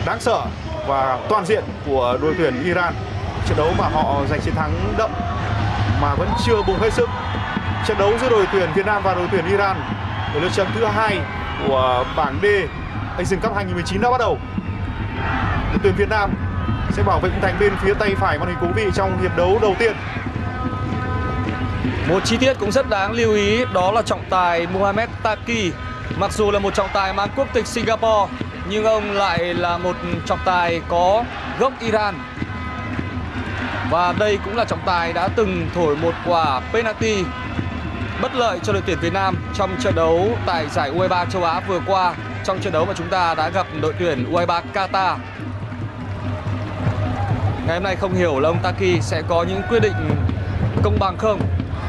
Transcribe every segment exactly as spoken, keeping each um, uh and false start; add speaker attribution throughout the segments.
Speaker 1: đáng sợ và toàn diện của đội tuyển Iran. Trận đấu mà họ giành chiến thắng đậm mà vẫn chưa bùng hết sức. Trận đấu giữa đội tuyển Việt Nam và đội tuyển Iran ở lượt trận thứ hai của bảng D Asian Cup hai không một chín đã bắt đầu. Đội tuyển Việt Nam sẽ bảo vệ khung thành bên phía tay phải màn hình của quý vị trong hiệp đấu đầu tiên.
Speaker 2: Một chi tiết cũng rất đáng lưu ý đó là trọng tài Mohamed Taki. Mặc dù là một trọng tài mang quốc tịch Singapore nhưng ông lại là một trọng tài có gốc Iran. Và đây cũng là trọng tài đã từng thổi một quả penalty bất lợi cho đội tuyển Việt Nam trong trận đấu tại giải U hai mươi ba châu Á vừa qua, trong trận đấu mà chúng ta đã gặp đội tuyển U hai mươi ba Qatar. Ngày hôm nay không hiểu là ông Taki sẽ có những quyết định công bằng không.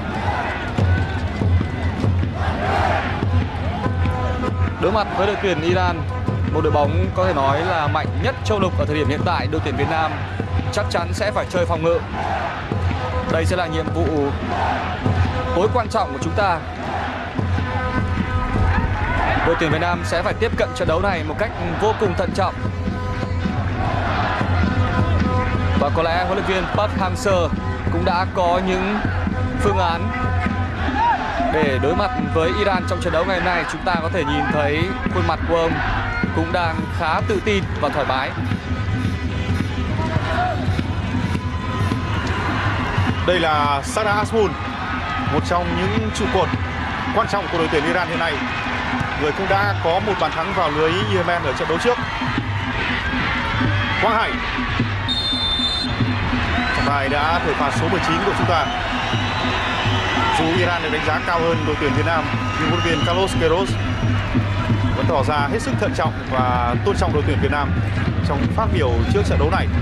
Speaker 2: Đối mặt với đội tuyển Iran, một đội bóng có thể nói là mạnh nhất châu lục ở thời điểm hiện tại, đội tuyển Việt Nam chắc chắn sẽ phải chơi phòng ngự. Đây sẽ là nhiệm vụ tối quan trọng của chúng ta. Đội tuyển Việt Nam sẽ phải tiếp cận trận đấu này một cách vô cùng thận trọng. Và có lẽ huấn luyện viên Park Hang-seo cũng đã có những phương án để đối mặt với Iran trong trận đấu ngày hôm nay. Chúng ta có thể nhìn thấy khuôn mặt của ông cũng đang khá tự tin và thoải mái.
Speaker 1: Đây là Sada Azmoun, một trong những trụ cột quan trọng của đội tuyển Iran hiện nay. Người cũng đã có một bàn thắng vào lưới Yemen ở trận đấu trước. Quang Hải, trọng tài đã thổi phạt số mười chín của chúng ta. Dù Iran được đánh giá cao hơn đội tuyển Việt Nam, nhưng huấn luyện viên Carlos Queiroz vẫn tỏ ra hết sức thận trọng và tôn trọng đội tuyển Việt Nam trong phát biểu trước trận đấu này.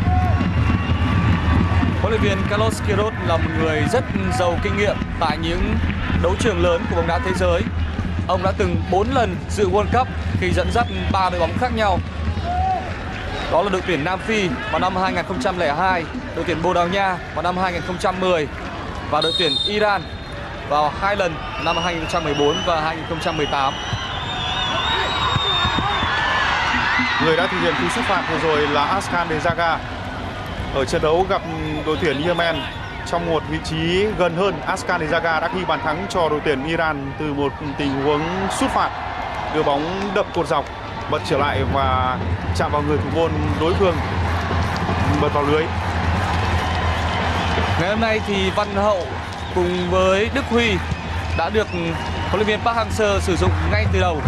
Speaker 2: Huấn luyện viên Carlos Queiroz là một người rất giàu kinh nghiệm tại những đấu trường lớn của bóng đá thế giới. Ông đã từng bốn lần dự World Cup khi dẫn dắt ba đội bóng khác nhau. Đó là đội tuyển Nam Phi vào năm hai nghìn không trăm lẻ hai, đội tuyển Bồ Đào Nha vào năm hai nghìn không trăm mười và đội tuyển Iran vào hai lần năm hai nghìn không trăm mười bốn và hai nghìn không trăm mười tám.
Speaker 1: Người đã thực hiện cú sút phạt vừa rồi là Askan Dejaga. Ở trận đấu gặp đội tuyển Yemen, trong một vị trí gần hơn, Askan Dejaga đã ghi bàn thắng cho đội tuyển Iran từ một tình huống sút phạt, đưa bóng đập cột dọc, bật trở lại và chạm vào người thủ môn đối phương, bật vào lưới.
Speaker 2: Ngày hôm nay thì Văn Hậu cùng với Đức Huy đã được huấn luyện viên Park Hang-seo sử dụng ngay từ đầu.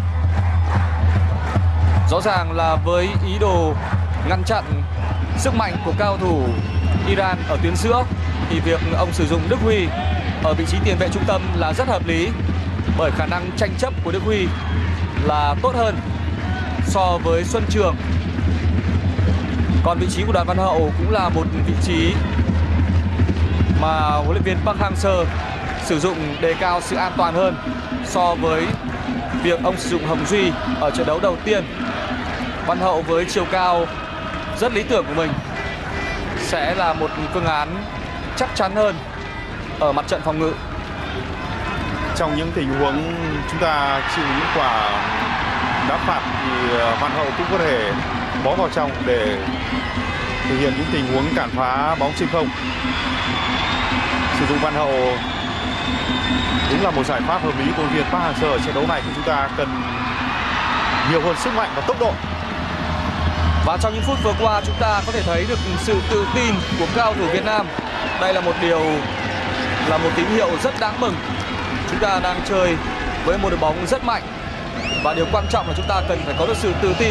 Speaker 2: Rõ ràng là với ý đồ ngăn chặn sức mạnh của cao thủ Iran ở tuyến giữa thì việc ông sử dụng Đức Huy ở vị trí tiền vệ trung tâm là rất hợp lý, bởi khả năng tranh chấp của Đức Huy là tốt hơn so với Xuân Trường. Còn vị trí của Đoàn Văn Hậu cũng là một vị trí mà huấn luyện viên Park Hang-seo sử dụng đề cao sự an toàn hơn so với việc ông sử dụng Hồng Duy ở trận đấu đầu tiên. Văn Hậu với chiều cao rất lý tưởng của mình sẽ là một phương án chắc chắn hơn ở mặt trận phòng ngự.
Speaker 1: Trong những tình huống chúng ta chịu những quả đá phạt thì Văn Hậu cũng có thể bó vào trong để thực hiện những tình huống cản phá bóng trên không. Sử dụng Văn Hậu đúng là một giải pháp hợp lý của huấn luyện viên Park Hang-seo. Ở trận đấu này thì chúng ta cần nhiều hơn sức mạnh và tốc độ.
Speaker 2: Và trong những phút vừa qua chúng ta có thể thấy được sự tự tin của cao thủ Việt Nam. Đây là một điều, là một tín hiệu rất đáng mừng. Chúng ta đang chơi với một đội bóng rất mạnh và điều quan trọng là chúng ta cần phải có được sự tự tin.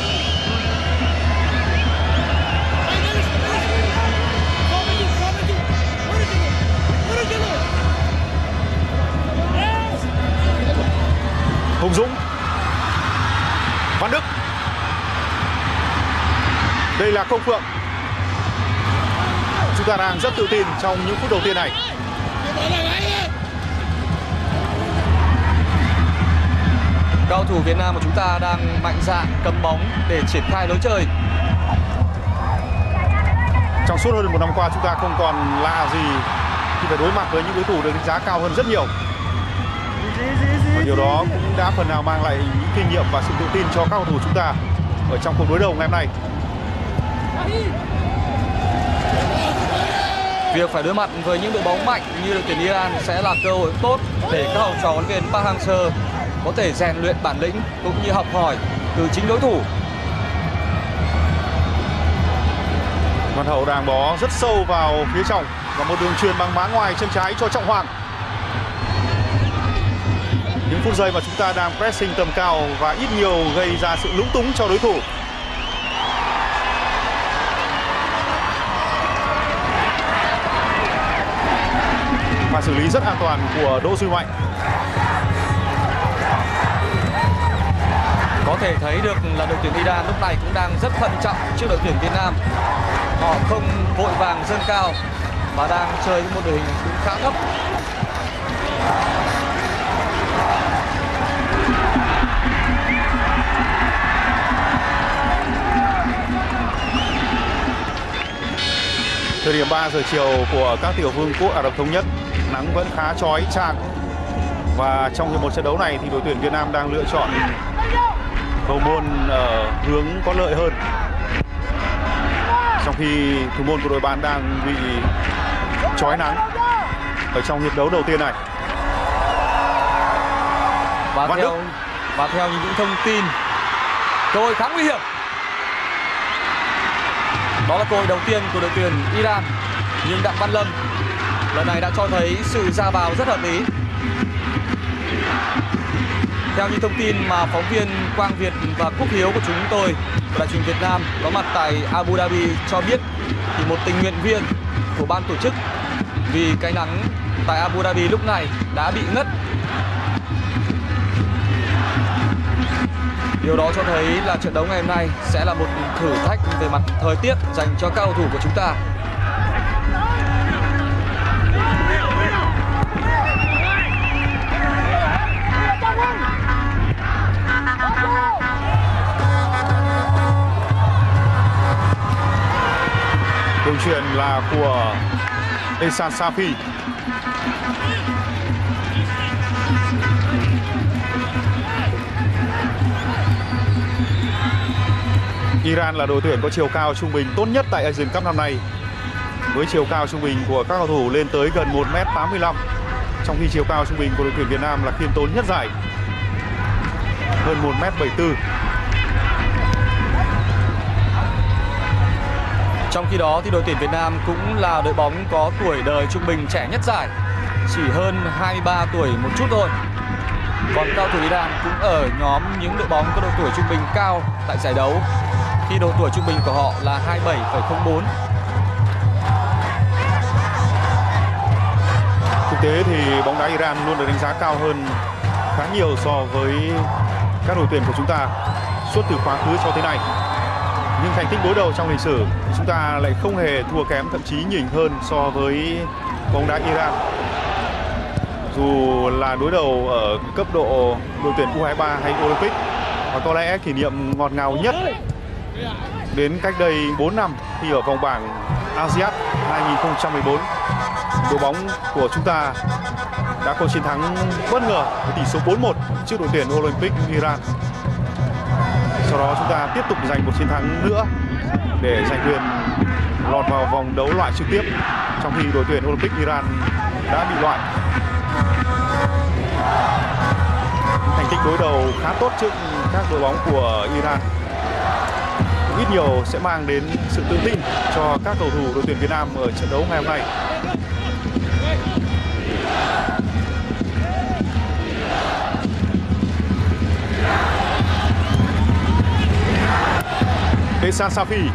Speaker 1: Hùng Dũng, Văn Đức, đây là Công Phượng. Chúng ta đang rất tự tin trong những phút đầu tiên này.
Speaker 2: Cao thủ Việt Nam của chúng ta đang mạnh dạn cầm bóng để triển khai lối chơi.
Speaker 1: Trong suốt hơn một năm qua chúng ta không còn lạ gì khi phải đối mặt với những đối thủ được đánh giá cao hơn rất nhiều. Và điều đó cũng đã phần nào mang lại những kinh nghiệm và sự tự tin cho các cầu thủ chúng ta. ở trong cuộc đối đầu ngày hôm nay.
Speaker 2: Việc phải đối mặt với những đội bóng mạnh như đội tuyển Iran sẽ là cơ hội tốt để các học trò huấn luyện viên Park Hang-seo có thể rèn luyện bản lĩnh cũng như học hỏi từ chính đối thủ.
Speaker 1: Văn Hậu đang bó rất sâu vào phía trong và một đường truyền bằng má ngoài chân trái cho Trọng Hoàng. Những phút giây mà chúng ta đang pressing tầm cao và ít nhiều gây ra sự lúng túng cho đối thủ. Và xử lý rất an toàn của Đỗ Duy Mạnh.
Speaker 2: Có thể thấy được là đội tuyển Iran lúc này cũng đang rất thận trọng trước đội tuyển Việt Nam. Họ không vội vàng dâng cao mà đang chơi một đội hình cũng khá thấp.
Speaker 1: Thời điểm ba giờ chiều của các tiểu vương quốc Ả Rập Thống Nhất, nắng vẫn khá chói chang. Và trong một trận đấu này thì đội tuyển Việt Nam đang lựa chọn cầu môn ở hướng có lợi hơn, trong khi thủ môn của đội bạn đang bị chói nắng ở trong hiệp đấu đầu tiên này.
Speaker 2: Và
Speaker 1: Văn
Speaker 2: theo
Speaker 1: Đức.
Speaker 2: và theo những thông tin, cơ hội khá nguy hiểm. Đó là cơ hội đầu tiên của đội tuyển Iran, nhưng Đặng Văn Lâm lần này đã cho thấy sự ra vào rất hợp lý. Theo những thông tin mà phóng viên Quang Việt và Quốc Hiếu của chúng tôi của Đài truyền Việt Nam có mặt tại Abu Dhabi cho biết, thì một tình nguyện viên của ban tổ chức vì cái nắng tại Abu Dhabi lúc này đã bị ngất. Điều đó cho thấy là trận đấu ngày hôm nay sẽ là một thử thách về mặt thời tiết dành cho các cầu thủ của chúng ta.
Speaker 1: Đường chuyền là của Ehsan Safi. Iran là đội tuyển có chiều cao trung bình tốt nhất tại Asian Cup năm nay, với chiều cao trung bình của các cầu thủ lên tới gần một mét tám mươi lăm, trong khi chiều cao trung bình của đội tuyển Việt Nam là khiêm tốn nhất giải, hơn một mét bảy mươi tư.
Speaker 2: Trong khi đó thì đội tuyển Việt Nam cũng là đội bóng có tuổi đời trung bình trẻ nhất giải, chỉ hơn hai mươi ba tuổi một chút thôi. Còn cao thủ Iran cũng ở nhóm những đội bóng có độ tuổi trung bình cao tại giải đấu, khi độ tuổi trung bình của họ là hai mươi bảy phẩy không bốn.
Speaker 1: Thực tế thì bóng đá Iran luôn được đánh giá cao hơn khá nhiều so với các đội tuyển của chúng ta suốt từ quá khứ cho tới nay. Nhưng thành tích đối đầu trong lịch sử chúng ta lại không hề thua kém, thậm chí nhỉnh hơn so với bóng đá Iran. Dù là đối đầu ở cấp độ đội tuyển U hai ba hay Olympic, và có lẽ kỷ niệm ngọt ngào nhất đến cách đây bốn năm khi ở vòng bảng ASEAN hai nghìn không trăm mười bốn, đội bóng của chúng ta đã có chiến thắng bất ngờ với tỷ số bốn một trước đội tuyển Olympic Iran. Sau đó chúng ta tiếp tục giành một chiến thắng nữa để giành quyền lọt vào vòng đấu loại trực tiếp, trong khi đội tuyển Olympic Iran đã bị loại. Thành tích đối đầu khá tốt trước các đội bóng của Iran cũng ít nhiều sẽ mang đến sự tự tin cho các cầu thủ đội tuyển Việt Nam ở trận đấu ngày hôm nay. Ehsan Safi.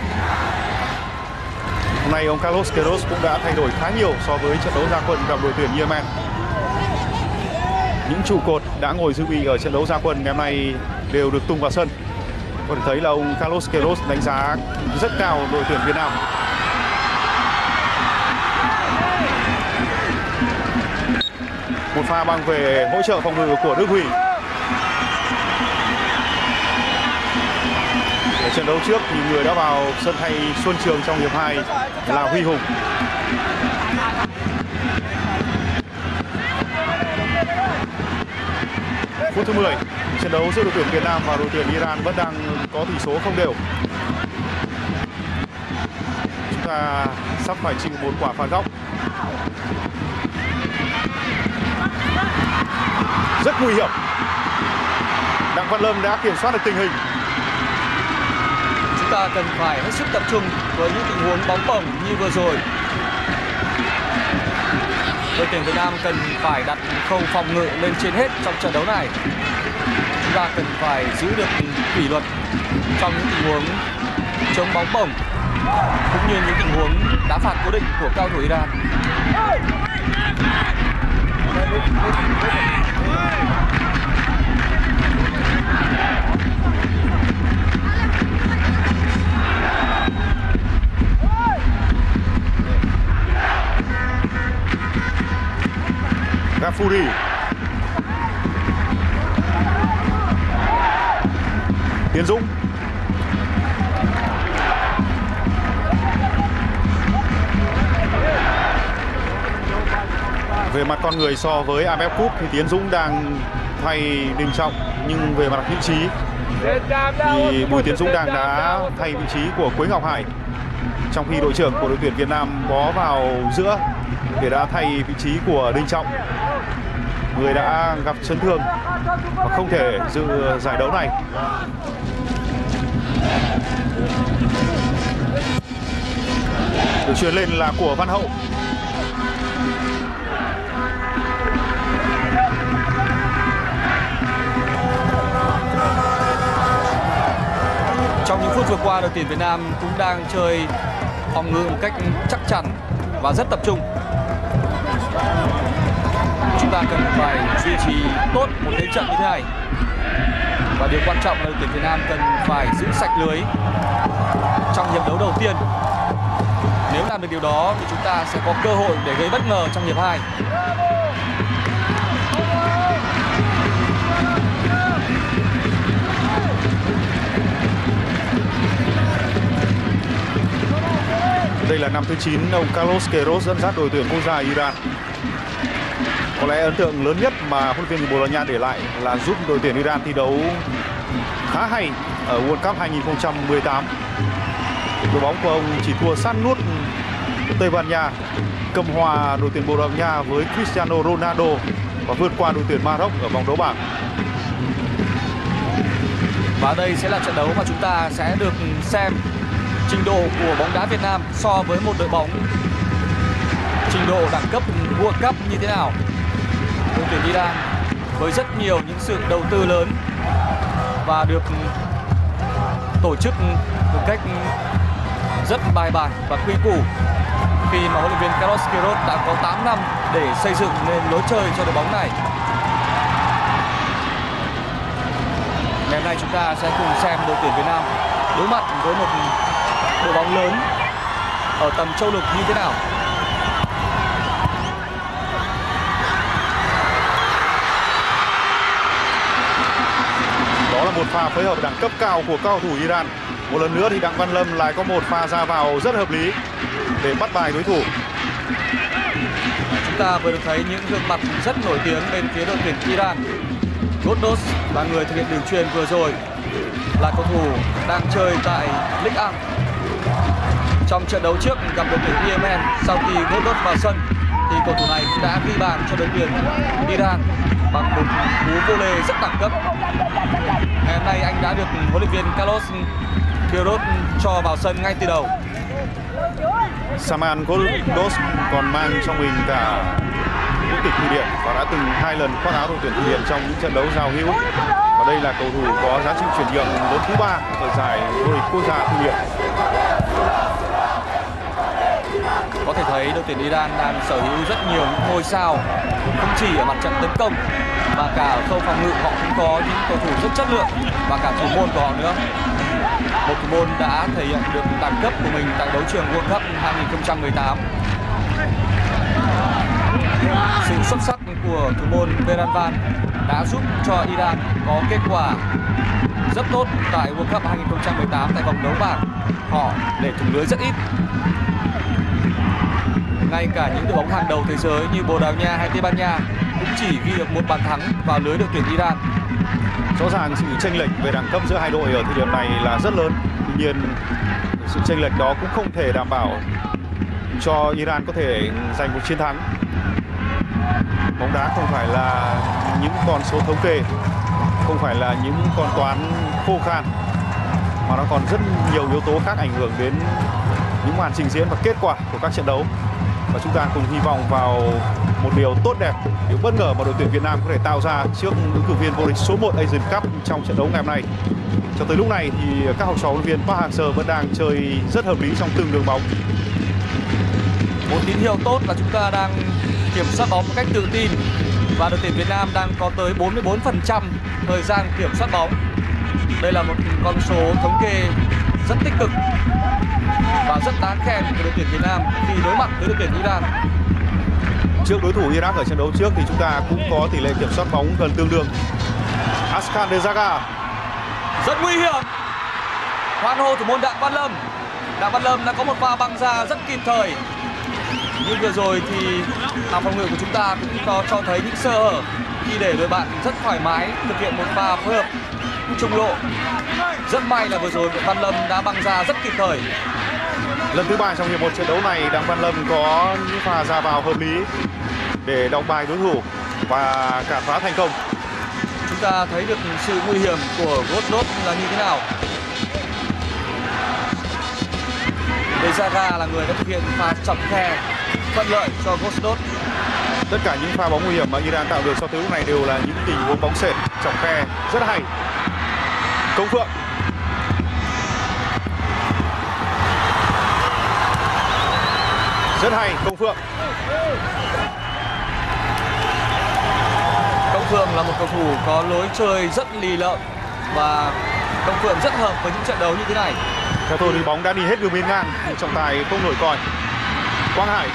Speaker 1: Hôm nay ông Carlos Queiroz cũng đã thay đổi khá nhiều so với trận đấu ra quân gặp đội tuyển Yemen. Những trụ cột đã ngồi dự bị ở trận đấu ra quân ngày hôm nay đều được tung vào sân. Có thể thấy là ông Carlos Queiroz đánh giá rất cao đội tuyển Việt Nam. Một pha băng về hỗ trợ phòng ngự của Đức Huy. Ở trận đấu trước thì người đã vào sân thay Xuân Trường trong hiệp hai là Huy Hùng. phút thứ mười. Trận đấu giữa đội tuyển Việt Nam và đội tuyển Iran vẫn đang có tỷ số không đều. Chúng ta sắp phải chịu một quả phạt góc rất nguy hiểm. Đặng Văn Lâm đã kiểm soát được tình hình.
Speaker 2: Chúng ta cần phải hết sức tập trung với những tình huống bóng bổng như vừa rồi. Đội tuyển Việt Nam cần phải đặt khâu phòng ngự lên trên hết trong trận đấu này. Chúng ta cần phải giữ được kỷ luật trong những tình huống chống bóng bổng cũng như những tình huống đá phạt cố định của cao thủ Iran.
Speaker 1: Ghafouri. Tiến Dũng. Về mặt con người so với a ép ép Cup thì Tiến Dũng đang thay Đình Trọng, nhưng về mặt vị trí thì Bùi Tiến Dũng đang đã thay vị trí của Quế Ngọc Hải, trong khi đội trưởng của đội tuyển Việt Nam có vào giữa để đã thay vị trí của Đình Trọng, người đã gặp chấn thương và không thể dự giải đấu này. Được chuyền lên là của Văn Hậu.
Speaker 2: Trong những phút vừa qua, đội tuyển Việt Nam cũng đang chơi phòng ngự một cách chắc chắn và rất tập trung. Chúng ta cần phải duy trì tốt một thế trận như thế này. Và điều quan trọng là đội tuyển Việt Nam cần phải giữ sạch lưới trong hiệp đấu đầu tiên. Nếu làm được điều đó thì chúng ta sẽ có cơ hội để gây bất ngờ trong hiệp hai.
Speaker 1: Đây là năm thứ chín ông Carlos Queiroz dẫn dắt đội tuyển quốc gia Iran. Có lẽ ấn tượng lớn nhất mà huấn luyện viên Bồ Đào Nha để lại là giúp đội tuyển Iran thi đấu khá hay ở World Cup hai nghìn không trăm mười tám. Đội bóng của ông chỉ thua sát nút Tây Ban Nha, cầm hòa đội tuyển Bồ Đào Nha với Cristiano Ronaldo và vượt qua đội tuyển Maroc ở vòng đấu bảng.
Speaker 2: Và đây sẽ là trận đấu mà chúng ta sẽ được xem trình độ của bóng đá Việt Nam so với một đội bóng trình độ đẳng cấp World Cup như thế nào. Đội tuyển Iran với rất nhiều những sự đầu tư lớn và được tổ chức một cách rất bài bản và quy củ, khi mà huấn luyện viên Carlos Queiroz đã có tám năm để xây dựng nên lối chơi cho đội bóng này. Ngày hôm nay chúng ta sẽ cùng xem đội tuyển Việt Nam đối mặt với một đội bóng lớn ở tầm châu lục như thế nào.
Speaker 1: Đó là một pha phối hợp đẳng cấp cao của cao thủ Iran. Một lần nữa thì Đặng Văn Lâm lại có một pha ra vào rất hợp lý để bắt bài đối thủ.
Speaker 2: Chúng ta vừa được thấy những gương mặt rất nổi tiếng bên phía đội tuyển Iran. Goddos là người thực hiện đường chuyền vừa rồi, là cầu thủ đang chơi tại Ligue một. Trong trận đấu trước gặp đội tuyển Yemen, sau khi Goddos vào sân thì cầu thủ này cũng đã ghi bàn cho đội tuyển Iran bằng một cú volley rất đẳng cấp. Ngày hôm nay anh đã được huấn luyện viên Carlos Queiroz cho vào sân ngay từ đầu.
Speaker 1: Saman Goddos còn mang trong mình cả quốc tịch Thụy Điển và đã từng hai lần khoác áo đội tuyển Thụy Điển trong những trận đấu giao hữu. Và đây là cầu thủ có giá trị chuyển nhượng lớn thứ ba ở giải vô địch quốc gia Thụy Điển.
Speaker 2: Có thể thấy đội tuyển Iran đang sở hữu rất nhiều những ngôi sao, không chỉ ở mặt trận tấn công mà cả ở khâu phòng ngự họ cũng có những cầu thủ rất chất lượng, và cả thủ môn của họ nữa. Một thủ môn đã thể hiện được đẳng cấp của mình tại đấu trường World Cup hai nghìn không trăm mười tám. Sự xuất sắc của thủ môn Beranvan đã giúp cho Iran có kết quả rất tốt tại World Cup hai nghìn không trăm mười tám tại vòng đấu bảng. Họ để thủng lưới rất ít. Ngay cả những đội bóng hàng đầu thế giới như Bồ Đào Nha hay Tây Ban Nha cũng chỉ ghi được một bàn thắng vào lưới đội tuyển Iran.
Speaker 1: Rõ ràng sự chênh lệch về đẳng cấp giữa hai đội ở thời điểm này là rất lớn. Tuy nhiên sự chênh lệch đó cũng không thể đảm bảo cho Iran có thể giành một chiến thắng. Bóng đá không phải là những con số thống kê, không phải là những con toán khô khan, mà nó còn rất nhiều yếu tố khác ảnh hưởng đến những màn trình diễn và kết quả của các trận đấu. Và chúng ta cùng hy vọng vào một điều tốt đẹp, điều bất ngờ mà đội tuyển Việt Nam có thể tạo ra trước ứng cử viên vô địch số một Asian Cup trong trận đấu ngày hôm nay. Cho tới lúc này thì các học trò huấn luyện viên Park Hang-seo vẫn đang chơi rất hợp lý trong từng đường bóng.
Speaker 2: Một tín hiệu tốt là chúng ta đang kiểm soát bóng một cách tự tin và đội tuyển Việt Nam đang có tới bốn mươi tư phần trăm thời gian kiểm soát bóng. Đây là một con số thống kê rất tích cực và rất đáng khen của đội tuyển Việt Nam khi đối mặt với đội tuyển Iran.
Speaker 1: Trước đối thủ Iraq ở trận đấu trước thì chúng ta cũng có tỷ lệ kiểm soát bóng gần tương đương. Askan Dezaga
Speaker 2: rất nguy hiểm. Hoan hô thủ môn Đặng Văn Lâm. Đặng Văn Lâm đã có một pha băng ra rất kịp thời. Nhưng vừa rồi thì hàng phòng ngự của chúng ta cũng có cho thấy những sơ hở khi để đội bạn rất thoải mái thực hiện một pha phối hợp trung lộ. Rất may là vừa rồi Đặng Văn Lâm đã băng ra rất kịp thời.
Speaker 1: Lần thứ ba trong hiệp một trận đấu này, Đặng Văn Lâm có những pha ra vào hợp lý để đóng bài đối thủ và cản phá thành công.
Speaker 2: Chúng ta thấy được sự nguy hiểm của Godot là như thế nào. Dezaga là người đã thực hiện pha chọc khe thuận lợi cho Godot.
Speaker 1: Tất cả những pha bóng nguy hiểm mà Iran tạo được cho tới lúc này đều là những tình huống bóng sệt, chọc khe rất hay. Công Phượng rất hay, Công Phượng.
Speaker 2: Công Phượng là một cầu thủ có lối chơi rất lì lợm và Công Phượng rất hợp với những trận đấu như thế này.
Speaker 1: Theo tôi thì bóng đã đi hết đường biên ngang, nhưng trọng tài không nổi còi. Quang Hải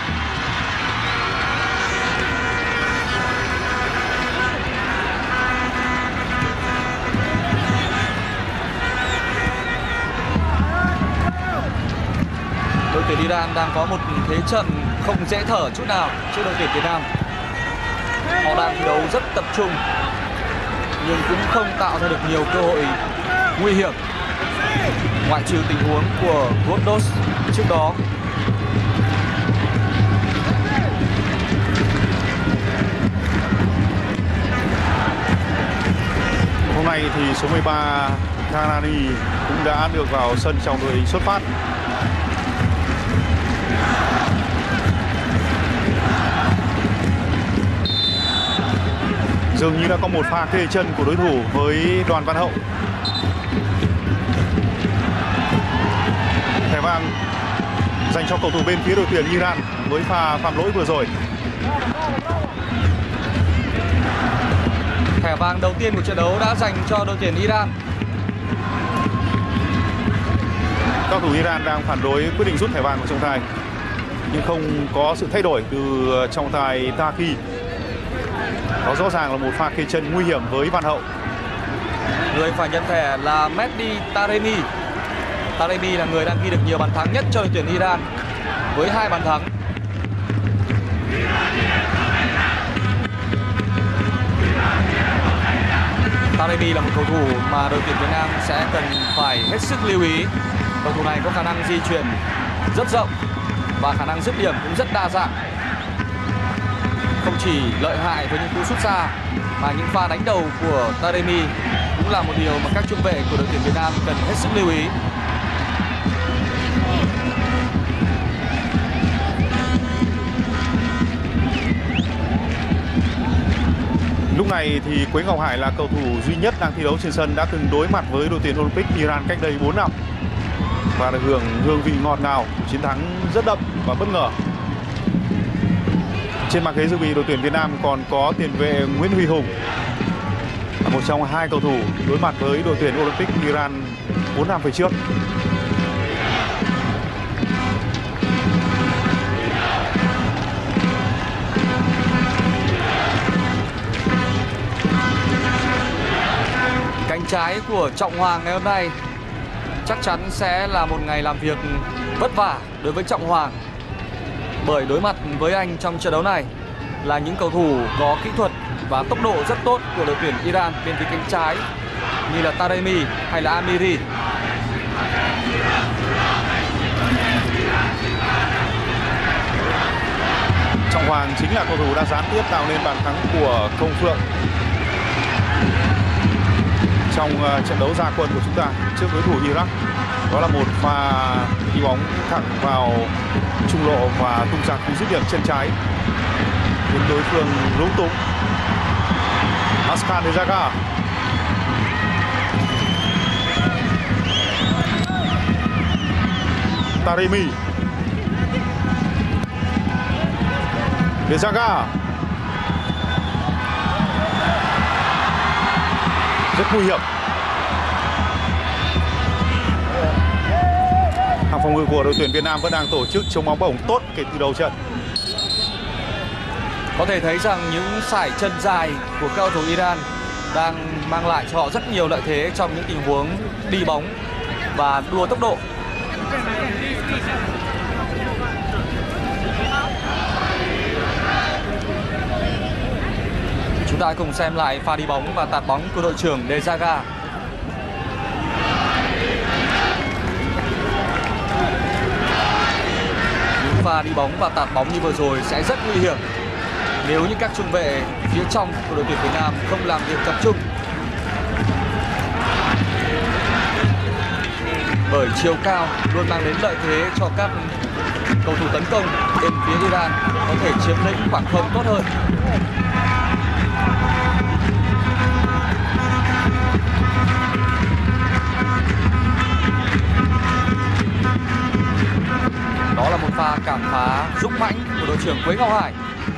Speaker 2: đội tuyển Iran đang có một thế trận không dễ thở chút nào trước đội tuyển Việt Nam. Họ đang thi đấu rất tập trung nhưng cũng không tạo ra được nhiều cơ hội nguy hiểm, ngoại trừ tình huống của Godot trước đó.
Speaker 1: Hôm nay thì số mười ba Kanani cũng đã được vào sân trong đội hình xuất phát. Dường như đã có một pha kê chân của đối thủ với Đoàn Văn Hậu. Thẻ vàng dành cho cầu thủ bên phía đội tuyển Iran với pha phạm lỗi vừa rồi.
Speaker 2: Thẻ vàng đầu tiên của trận đấu đã dành cho đội tuyển Iran.
Speaker 1: Các cầu thủ Iran đang phản đối quyết định rút thẻ vàng của trọng tài, nhưng không có sự thay đổi từ trọng tài Taki. Đó rõ ràng là một pha kê chân nguy hiểm với Văn Hậu.
Speaker 2: Người phải nhận thẻ là Mehdi Taremi. Taremi là người đang ghi được nhiều bàn thắng nhất cho đội tuyển Iran với hai bàn thắng. Taremi là một cầu thủ mà đội tuyển Việt Nam sẽ cần phải hết sức lưu ý. Cầu thủ này có khả năng di chuyển rất rộng và khả năng dứt điểm cũng rất đa dạng. Không chỉ lợi hại với những cú sút xa mà những pha đánh đầu của Taremi cũng là một điều mà các trung vệ của đội tuyển Việt Nam cần hết sức lưu ý.
Speaker 1: Lúc này thì Quế Ngọc Hải là cầu thủ duy nhất đang thi đấu trên sân đã từng đối mặt với đội tuyển Olympic Iran cách đây bốn năm và được hưởng hương vị ngọt ngào, chiến thắng rất đậm và bất ngờ. Trên bảng ghế dự bị đội tuyển Việt Nam còn có tiền vệ Nguyễn Huy Hùng, là một trong hai cầu thủ đối mặt với đội tuyển Olympic Iran bốn năm về trước.
Speaker 2: Cánh trái của Trọng Hoàng ngày hôm nay chắc chắn sẽ là một ngày làm việc vất vả đối với Trọng Hoàng, bởi đối mặt với anh trong trận đấu này là những cầu thủ có kỹ thuật và tốc độ rất tốt của đội tuyển Iran bên phía cánh trái như là Taremi hay là Amiri.
Speaker 1: Trọng Hoàng chính là cầu thủ đã gián tiếp tạo nên bàn thắng của Công Phượng trong uh, trận đấu ra quân của chúng ta trước đối thủ Iraq. Đó là một pha đi bóng thẳng vào trung lộ và tung ra cú dứt điểm chân trái khiến đối phương lúng túng. Askan Dejaga. Taremi. Dejaga. Rất nguy hiểm. Hàng phòng ngự của đội tuyển Việt Nam vẫn đang tổ chức chống bóng bổng tốt kể từ đầu trận.
Speaker 2: Có thể thấy rằng những sải chân dài của cầu thủ Iran đang mang lại cho họ rất nhiều lợi thế trong những tình huống đi bóng và đua tốc độ. Chúng ta cùng xem lại pha đi bóng và tạt bóng của đội trưởng Dejaga. Những pha đi bóng và tạt bóng như vừa rồi sẽ rất nguy hiểm nếu như các trung vệ phía trong của đội tuyển Việt Nam không làm việc tập trung. Bởi chiều cao luôn mang đến lợi thế cho các cầu thủ tấn công bên phía Iran có thể chiếm lĩnh khoảng không tốt hơn. Đó là một pha cản phá dũng mãnh của đội trưởng Quế Ngọc Hải.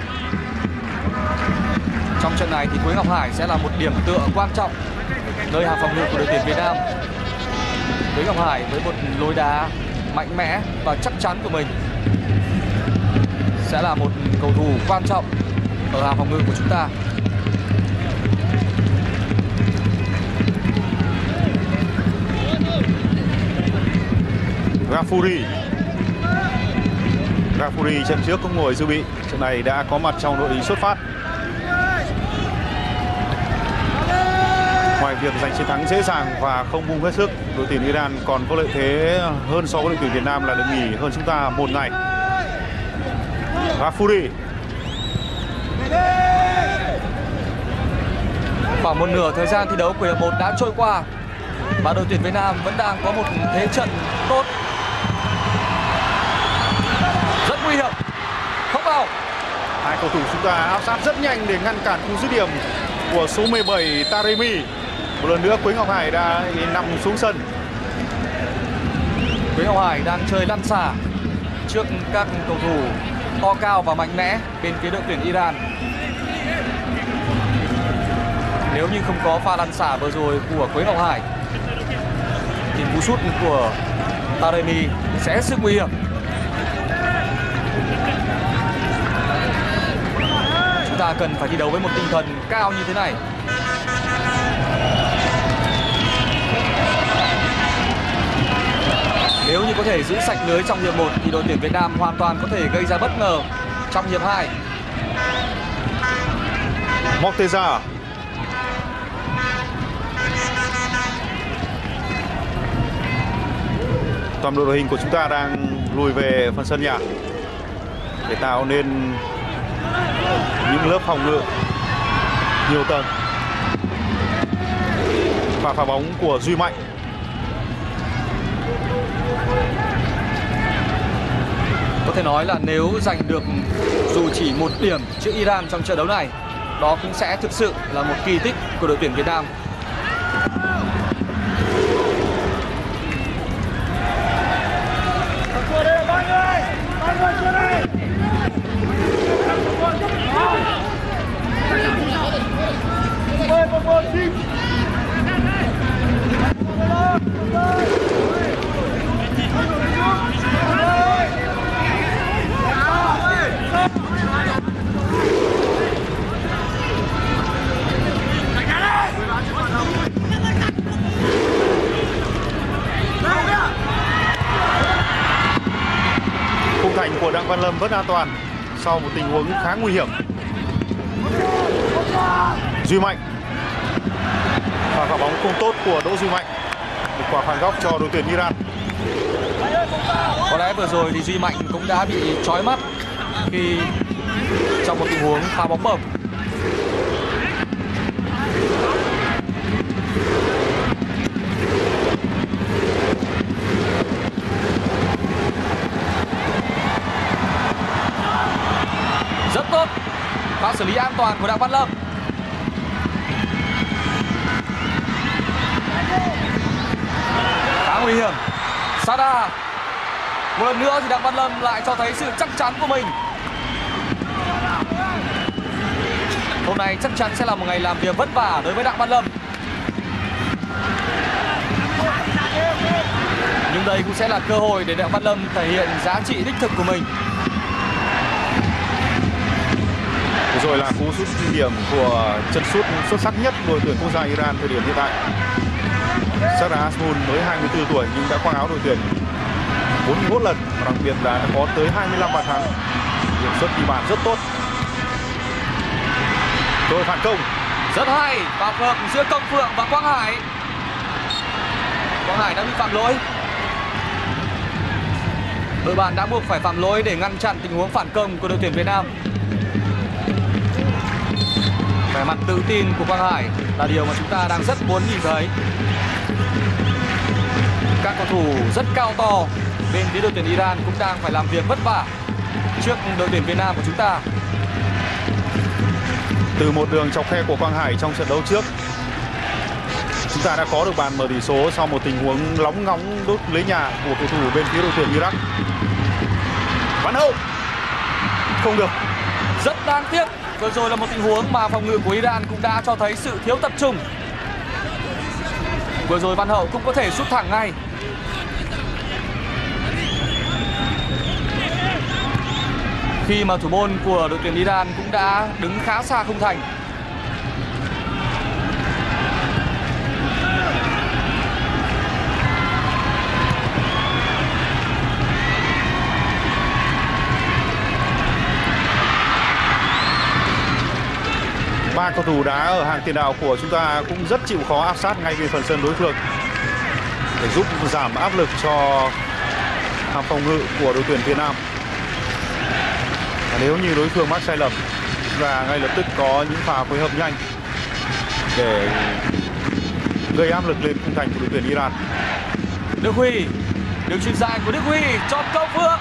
Speaker 2: Trong trận này thì Quế Ngọc Hải sẽ là một điểm tựa quan trọng nơi hàng phòng ngự của đội tuyển Việt Nam. Quế Ngọc Hải với một lối đá mạnh mẽ và chắc chắn của mình sẽ là một cầu thủ quan trọng ở hàng phòng ngự của chúng ta.
Speaker 1: Ghafouri. Ghafouri trận trước cũng ngồi dự bị, trận này đã có mặt trong đội hình xuất phát. Ngoài việc giành chiến thắng dễ dàng và không bung hết sức, đội tuyển Iran còn có lợi thế hơn so với đội tuyển Việt Nam là được nghỉ hơn chúng ta một ngày. Ghafouri.
Speaker 2: Khoảng một nửa thời gian thi đấu của hiệp một đã trôi qua và đội tuyển Việt Nam vẫn đang có một thế trận tốt. Rất nguy hiểm. Không vào.
Speaker 1: Hai cầu thủ chúng ta áp sát rất nhanh để ngăn cản cú dứt điểm của số mười bảy Taremi. Một lần nữa Quế Ngọc Hải đã nằm xuống sân.
Speaker 2: Quế Ngọc Hải đang chơi lăn xả trước các cầu thủ to cao và mạnh mẽ bên phía đội tuyển Iran. Nếu như không có pha lăn xả vừa rồi của Quế Ngọc Hải thì cú sút của Taremi sẽ rất nguy hiểm. Chúng ta cần phải thi đấu với một tinh thần cao như thế này. Nếu như có thể giữ sạch lưới trong hiệp một thì đội tuyển Việt Nam hoàn toàn có thể gây ra bất ngờ trong hiệp hai.
Speaker 1: Morteza. Toàn bộ đội hình của chúng ta đang lùi về phần sân nhà để tạo nên những lớp phòng ngự nhiều tầng. Và phá bóng của Duy Mạnh.
Speaker 2: Có thể nói là nếu giành được dù chỉ một điểm trước Iran trong trận đấu này, đó cũng sẽ thực sự là một kỳ tích của đội tuyển Việt Nam.
Speaker 1: Khung thành của Đặng Văn Lâm vẫn an toàn sau một tình huống khá nguy hiểm. Duy Mạnh. Pha phá bóng không tốt của Đỗ Duy Mạnh. Một quả phản góc cho đội tuyển Iran.
Speaker 2: Có lẽ vừa rồi thì Duy Mạnh cũng đã bị chói mắt khi trong một tình huống phá bóng bổng. Rất tốt, pha xử lý an toàn của Đặng Văn Lâm. Khá nguy hiểm. Sada. Một lần nữa thì Đặng Văn Lâm lại cho thấy sự chắc chắn của mình. Hôm nay chắc chắn sẽ là một ngày làm việc vất vả đối với Đặng Văn Lâm. Nhưng đây cũng sẽ là cơ hội để Đặng Văn Lâm thể hiện giá trị đích thực của mình.
Speaker 1: Rồi là cú sút kinh điểm của chân sút xuất sắc nhất đội tuyển quốc gia Iran thời điểm hiện tại. Sada Azmoun mới hai mươi tư tuổi nhưng đã khoác áo đội tuyển bốn mươi mốt lần, và đặc biệt là đã có tới hai mươi lăm bàn thắng. Điểm xuất ghi bàn rất tốt. Rồi phản công
Speaker 2: rất hay, và phối hợp giữa Công Phượng và Quang Hải. Quang Hải đã bị phạm lỗi. Đội bạn đã buộc phải phạm lỗi để ngăn chặn tình huống phản công của đội tuyển Việt Nam. Vẻ mặt tự tin của Quang Hải là điều mà chúng ta đang rất muốn nhìn thấy. Các cầu thủ rất cao to bên phía đội tuyển Iran cũng đang phải làm việc vất vả trước đội tuyển Việt Nam của chúng ta.
Speaker 1: Từ một đường chọc khe của Quang Hải trong trận đấu trước, chúng ta đã có được bàn mở tỷ số sau một tình huống lóng ngóng đốt lưới nhà của cầu thủ bên phía đội tuyển Iraq. Văn Hậu không được.
Speaker 2: Rất đáng tiếc. Vừa rồi là một tình huống mà phòng ngự của Iran cũng đã cho thấy sự thiếu tập trung. Vừa rồi Văn Hậu cũng có thể sút thẳng ngay. Khi mà thủ môn của đội tuyển Iran cũng đã đứng khá xa khung thành.
Speaker 1: Ba cầu thủ đá ở hàng tiền đạo của chúng ta cũng rất chịu khó áp sát ngay về phần sân đối phương để giúp giảm áp lực cho hàng phòng ngự của đội tuyển Việt Nam. Và nếu như đối phương mắc sai lầm và ngay lập tức có những pha phối hợp nhanh để gây áp lực lên khung thành của đội tuyển Iran.
Speaker 2: Đức Huy, đường chuyền dài của Đức Huy cho Công Phượng.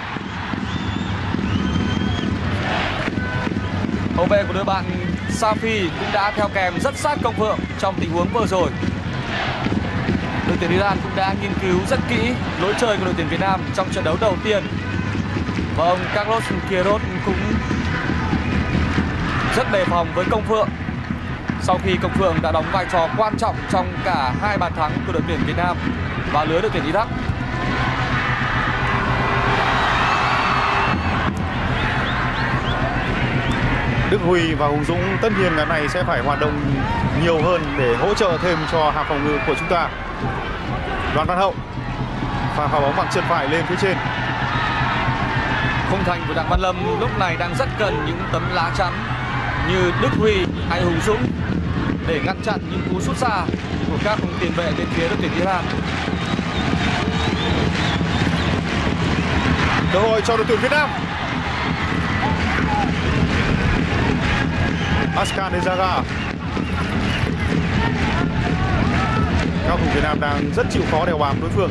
Speaker 2: Hậu vệ của đội bạn Safi cũng đã theo kèm rất sát Công Phượng trong tình huống vừa rồi. Đội tuyển Iran cũng đã nghiên cứu rất kỹ lối chơi của đội tuyển Việt Nam trong trận đấu đầu tiên. Và ông Carlos Queiroz cũng rất đề phòng với Công Phượng sau khi Công Phượng đã đóng vai trò quan trọng trong cả hai bàn thắng của đội tuyển Việt Nam và lưới đội tuyển Iraq.
Speaker 1: Đức Huy và Hùng Dũng tất nhiên ngày này sẽ phải hoạt động nhiều hơn để hỗ trợ thêm cho hàng phòng ngự của chúng ta. Đoàn Văn Hậu pha phá bóng bằng chân phải lên phía trên.
Speaker 2: Khung thành của Đặng Văn Lâm lúc này đang rất cần những tấm lá chắn như Đức Huy hay Hùng Dũng để ngăn chặn những cú sút xa của các tiền vệ bên phía đội tuyển Iran.
Speaker 1: Cơ hội cho đội tuyển Việt Nam. Askan Ezaga. Các cầu thủ Việt Nam đang rất chịu khó đeo bám đối phương.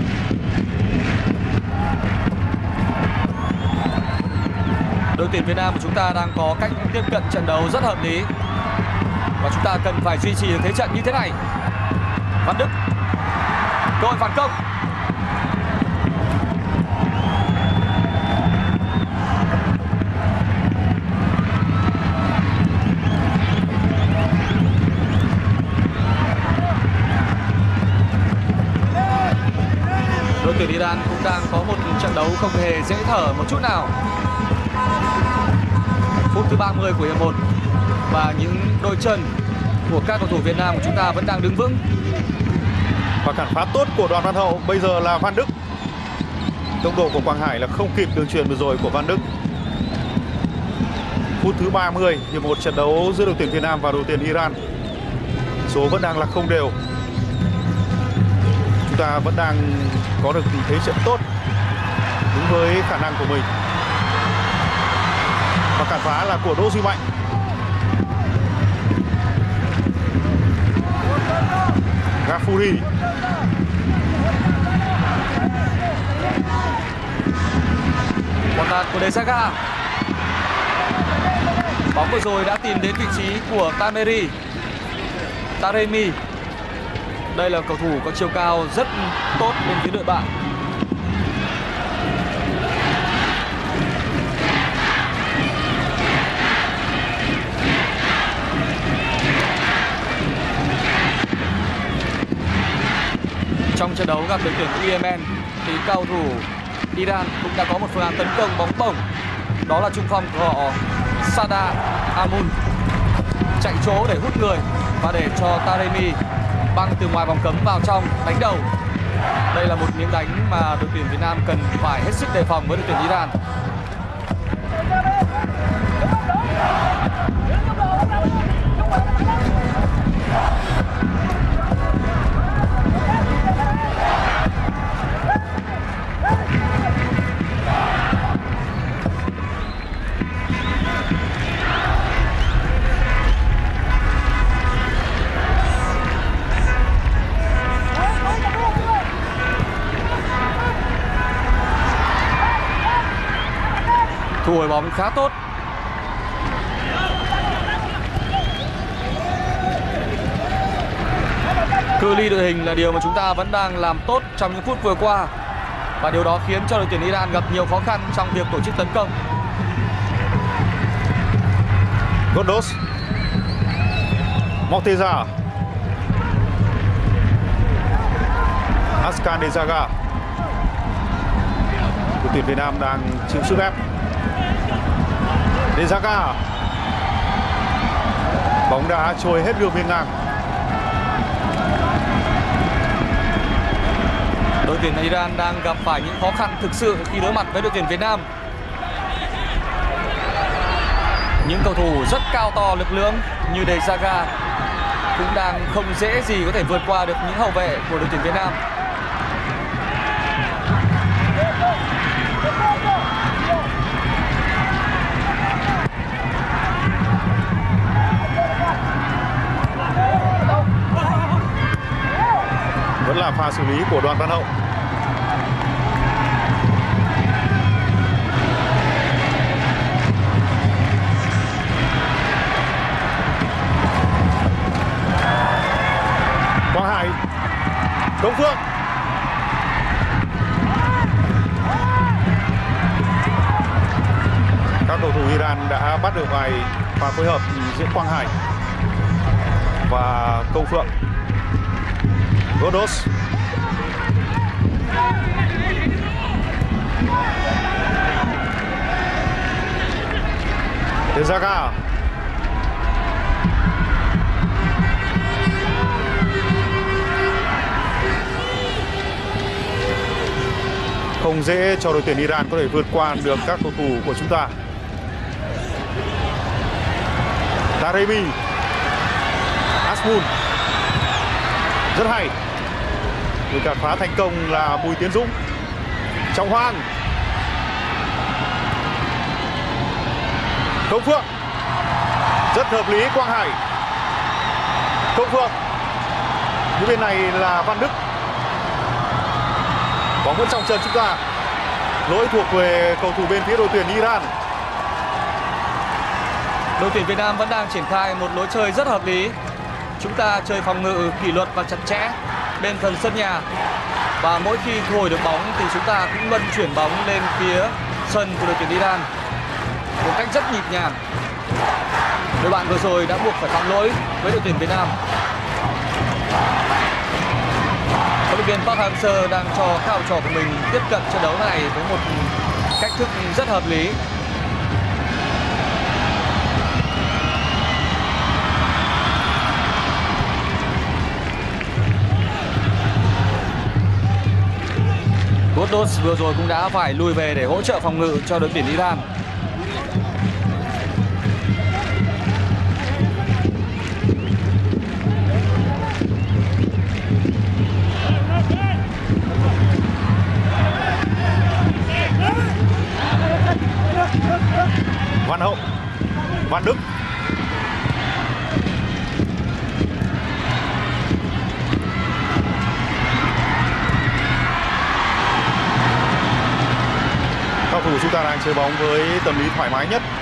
Speaker 2: Đội tuyển Việt Nam của chúng ta đang có cách tiếp cận trận đấu rất hợp lý và chúng ta cần phải duy trì được thế trận như thế này. Văn Đức, cơ hội phản công. Đội tuyển Iran cũng đang có một trận đấu không hề dễ thở một chút nào. Phút thứ ba mươi của hiệp một và những đôi chân của các cầu thủ Việt Nam của chúng ta vẫn đang đứng vững.
Speaker 1: Và cản phá tốt của Đoàn Văn Hậu, bây giờ là Văn Đức. Tốc độ của Quang Hải là không kịp đường chuyền vừa rồi của Văn Đức. Phút thứ ba mươi hiệp một trận đấu giữa đội tuyển Việt Nam và đội tuyển Iran. Số vẫn đang là không đều. ta vẫn đang có được thế trận tốt đúng với khả năng của mình. Và cản phá là của Đỗ Duy Mạnh. Gafuri.
Speaker 2: Quả tạt của Desaga. Bóng vừa rồi đã tìm đến vị trí của Tameri. Taremi. Đây là cầu thủ có chiều cao rất tốt bên phía đội bạn. Trong trận đấu gặp đội tuyển Yemen thì cầu thủ Iran cũng đã có một phương án tấn công bóng bổng. Đó là trung phong của họ Sada Amun chạy chỗ để hút người và để cho Taremi băng từ ngoài vòng cấm vào trong đánh đầu. Đây là một miếng đánh mà đội tuyển Việt Nam cần phải hết sức đề phòng với đội tuyển Iran. Thu hồi bóng khá tốt. Cự ly đội hình là điều mà chúng ta vẫn đang làm tốt trong những phút vừa qua. Và điều đó khiến cho đội tuyển Iran gặp nhiều khó khăn trong việc tổ chức tấn công.
Speaker 1: Gondos. Morteza. Askan Dezaga. Đội tuyển Việt Nam đang chịu sức ép. Dezaga. Bóng đã trôi hết đường biên ngang.
Speaker 2: Đội tuyển Iran đang gặp phải những khó khăn thực sự khi đối mặt với đội tuyển Việt Nam. Những cầu thủ rất cao to lực lưỡng như Dezaga cũng đang không dễ gì có thể vượt qua được những hậu vệ của đội tuyển Việt Nam.
Speaker 1: Vẫn là pha xử lý của Đoàn Văn Hậu. Quang Hải. Công Phượng. Các cầu thủ Iran đã bắt được vài pha phối hợp giữa Quang Hải và Công Phượng. Gondos. Dezaga. Không dễ cho đội tuyển Iran có thể vượt qua được các cầu thủ của chúng ta. Taremi. Asmun. Rất hay. Người cản phá thành công là Bùi Tiến Dũng. Trọng Hoang. Công Phượng. Rất hợp lý Quang Hải. Công Phượng. Những bên này là Văn Đức. Bóng vẫn trong chân chúng ta. Lỗi thuộc về cầu thủ bên phía đội tuyển Iran.
Speaker 2: Đội tuyển Việt Nam vẫn đang triển khai một lối chơi rất hợp lý. Chúng ta chơi phòng ngự kỷ luật và chặt chẽ bên phần sân nhà. Và mỗi khi thu hồi được bóng thì chúng ta cũng luân chuyển bóng lên phía sân của đội tuyển Iran một cách rất nhịp nhàng. Đội bạn vừa rồi đã buộc phải phạm lỗi với đội tuyển Việt Nam. Huấn luyện viên Park Hang-seo đang cho các học trò của mình tiếp cận trận đấu này với một cách thức rất hợp lý. Gondos vừa rồi cũng đã phải lùi về để hỗ trợ phòng ngự cho đội tuyển Iran.
Speaker 1: Văn Đức. Cầu thủ chúng ta đang chơi bóng với tâm lý thoải mái nhất.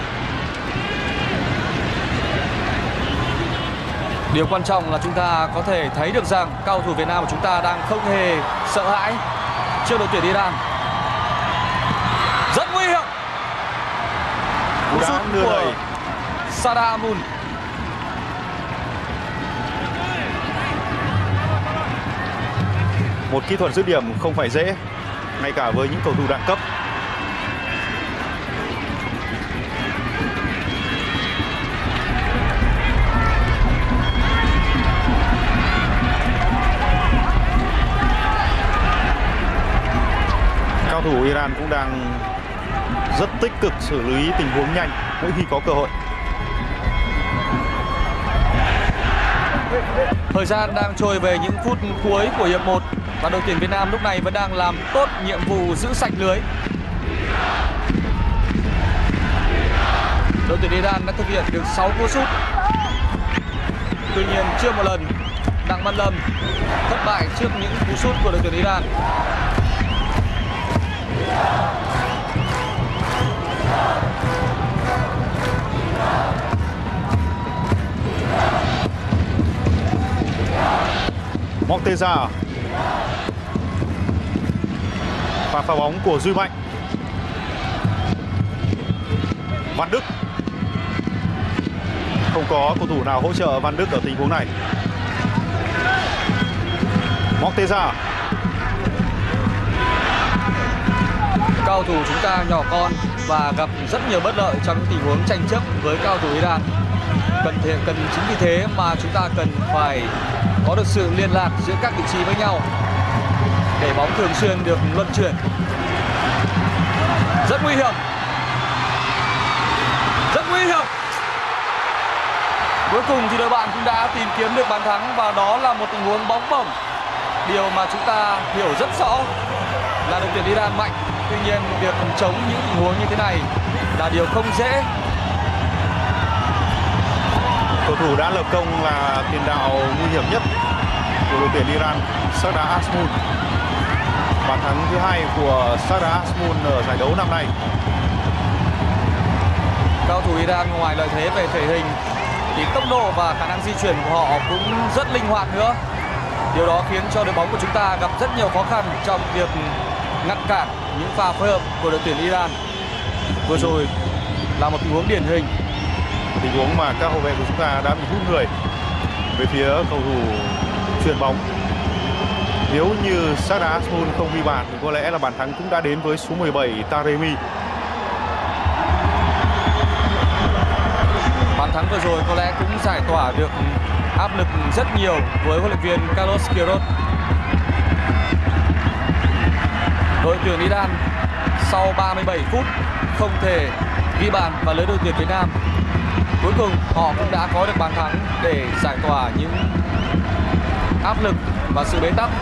Speaker 2: Điều quan trọng là chúng ta có thể thấy được rằng cao thủ Việt Nam của chúng ta đang không hề sợ hãi trước đội tuyển Iran. Rất nguy hiểm. Cú sút của Sada Amun.
Speaker 1: Một kỹ thuật dứt điểm không phải dễ, ngay cả với những cầu thủ đẳng cấp. Cao thủ Iran cũng đang rất tích cực xử lý tình huống nhanh mỗi khi có cơ hội.
Speaker 2: Thời gian đang trôi về những phút cuối của hiệp một và đội tuyển Việt Nam lúc này vẫn đang làm tốt nhiệm vụ giữ sạch lưới. Đội tuyển Iran đã thực hiện được sáu cú sút. Tuy nhiên chưa một lần Đặng Văn Lâm thất bại trước những cú sút của đội tuyển Iran.
Speaker 1: Monteza. Và pha bóng của Duy Mạnh. Văn Đức. Không có cầu thủ nào hỗ trợ Văn Đức ở tình huống này. Monteza.
Speaker 2: Cao thủ chúng ta nhỏ con và gặp rất nhiều bất lợi trong những tình huống tranh chấp với cao thủ Iran. Cần thể, cần chính vì thế mà chúng ta cần phải có được sự liên lạc giữa các vị trí với nhau để bóng thường xuyên được luân chuyển. Rất nguy hiểm. Rất nguy hiểm. Cuối cùng thì đội bạn cũng đã tìm kiếm được bàn thắng và đó là một tình huống bóng bổng. Điều mà chúng ta hiểu rất rõ là đội tuyển Iran mạnh. Tuy nhiên việc chống những tình huống như thế này là điều không dễ.
Speaker 1: Cầu thủ đã lập công là tiền đạo nguy hiểm nhất của đội tuyển Iran, Sada Azmoun. Bàn thắng thứ hai của Sada Azmoun ở giải đấu năm nay.
Speaker 2: Cao thủ Iran ngoài lợi thế về thể hình thì tốc độ và khả năng di chuyển của họ cũng rất linh hoạt nữa. Điều đó khiến cho đội bóng của chúng ta gặp rất nhiều khó khăn trong việc ngăn cản những pha phối hợp của đội tuyển Iran. Vừa rồi là một tình huống điển hình.
Speaker 1: Một tình huống mà các hậu vệ của chúng ta đã bị hút người về phía cầu thủ chuyền bóng. Nếu như Sada Azmoun không ghi bàn thì có lẽ là bàn thắng cũng đã đến với số mười bảy Taremi.
Speaker 2: Bàn thắng vừa rồi có lẽ cũng giải tỏa được áp lực rất nhiều với huấn luyện viên Carlos Queiroz. Đội tuyển Iran sau ba mươi bảy phút không thể ghi bàn vào lưới đội tuyển Việt Nam. Cuối cùng họ cũng đã có được bàn thắng để giải tỏa những áp lực và sự bế tắc.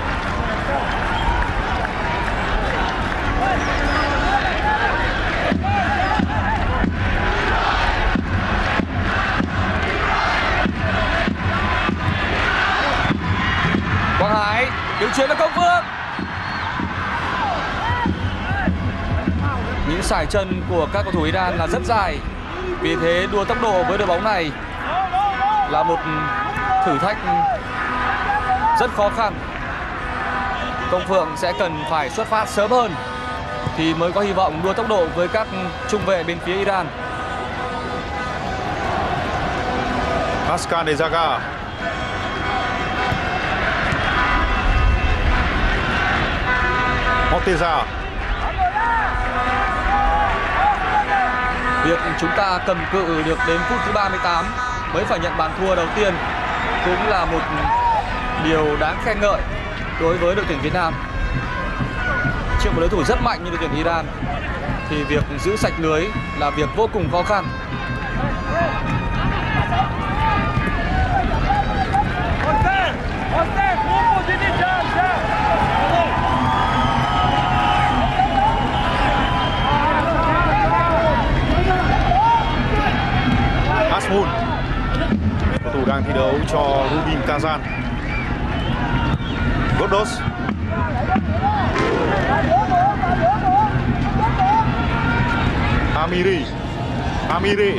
Speaker 2: Quang Hải điều chuyền cho Công Phượng. Những sải chân của các cầu thủ Iran là rất dài. Vì thế đua tốc độ với đội bóng này là một thử thách rất khó khăn. Công Phượng sẽ cần phải xuất phát sớm hơn thì mới có hy vọng đua tốc độ với các trung vệ bên phía Iran.
Speaker 1: Haskan Ezaga. Monteza.
Speaker 2: Việc chúng ta cầm cự được đến phút thứ ba mươi tám mới phải nhận bàn thua đầu tiên cũng là một điều đáng khen ngợi đối với đội tuyển Việt Nam. Trước một đối thủ rất mạnh như đội tuyển Iran thì việc giữ sạch lưới là việc vô cùng khó khăn.
Speaker 1: đang thi đấu cho Rubin Kazan. Godos. Amiri. Amiri.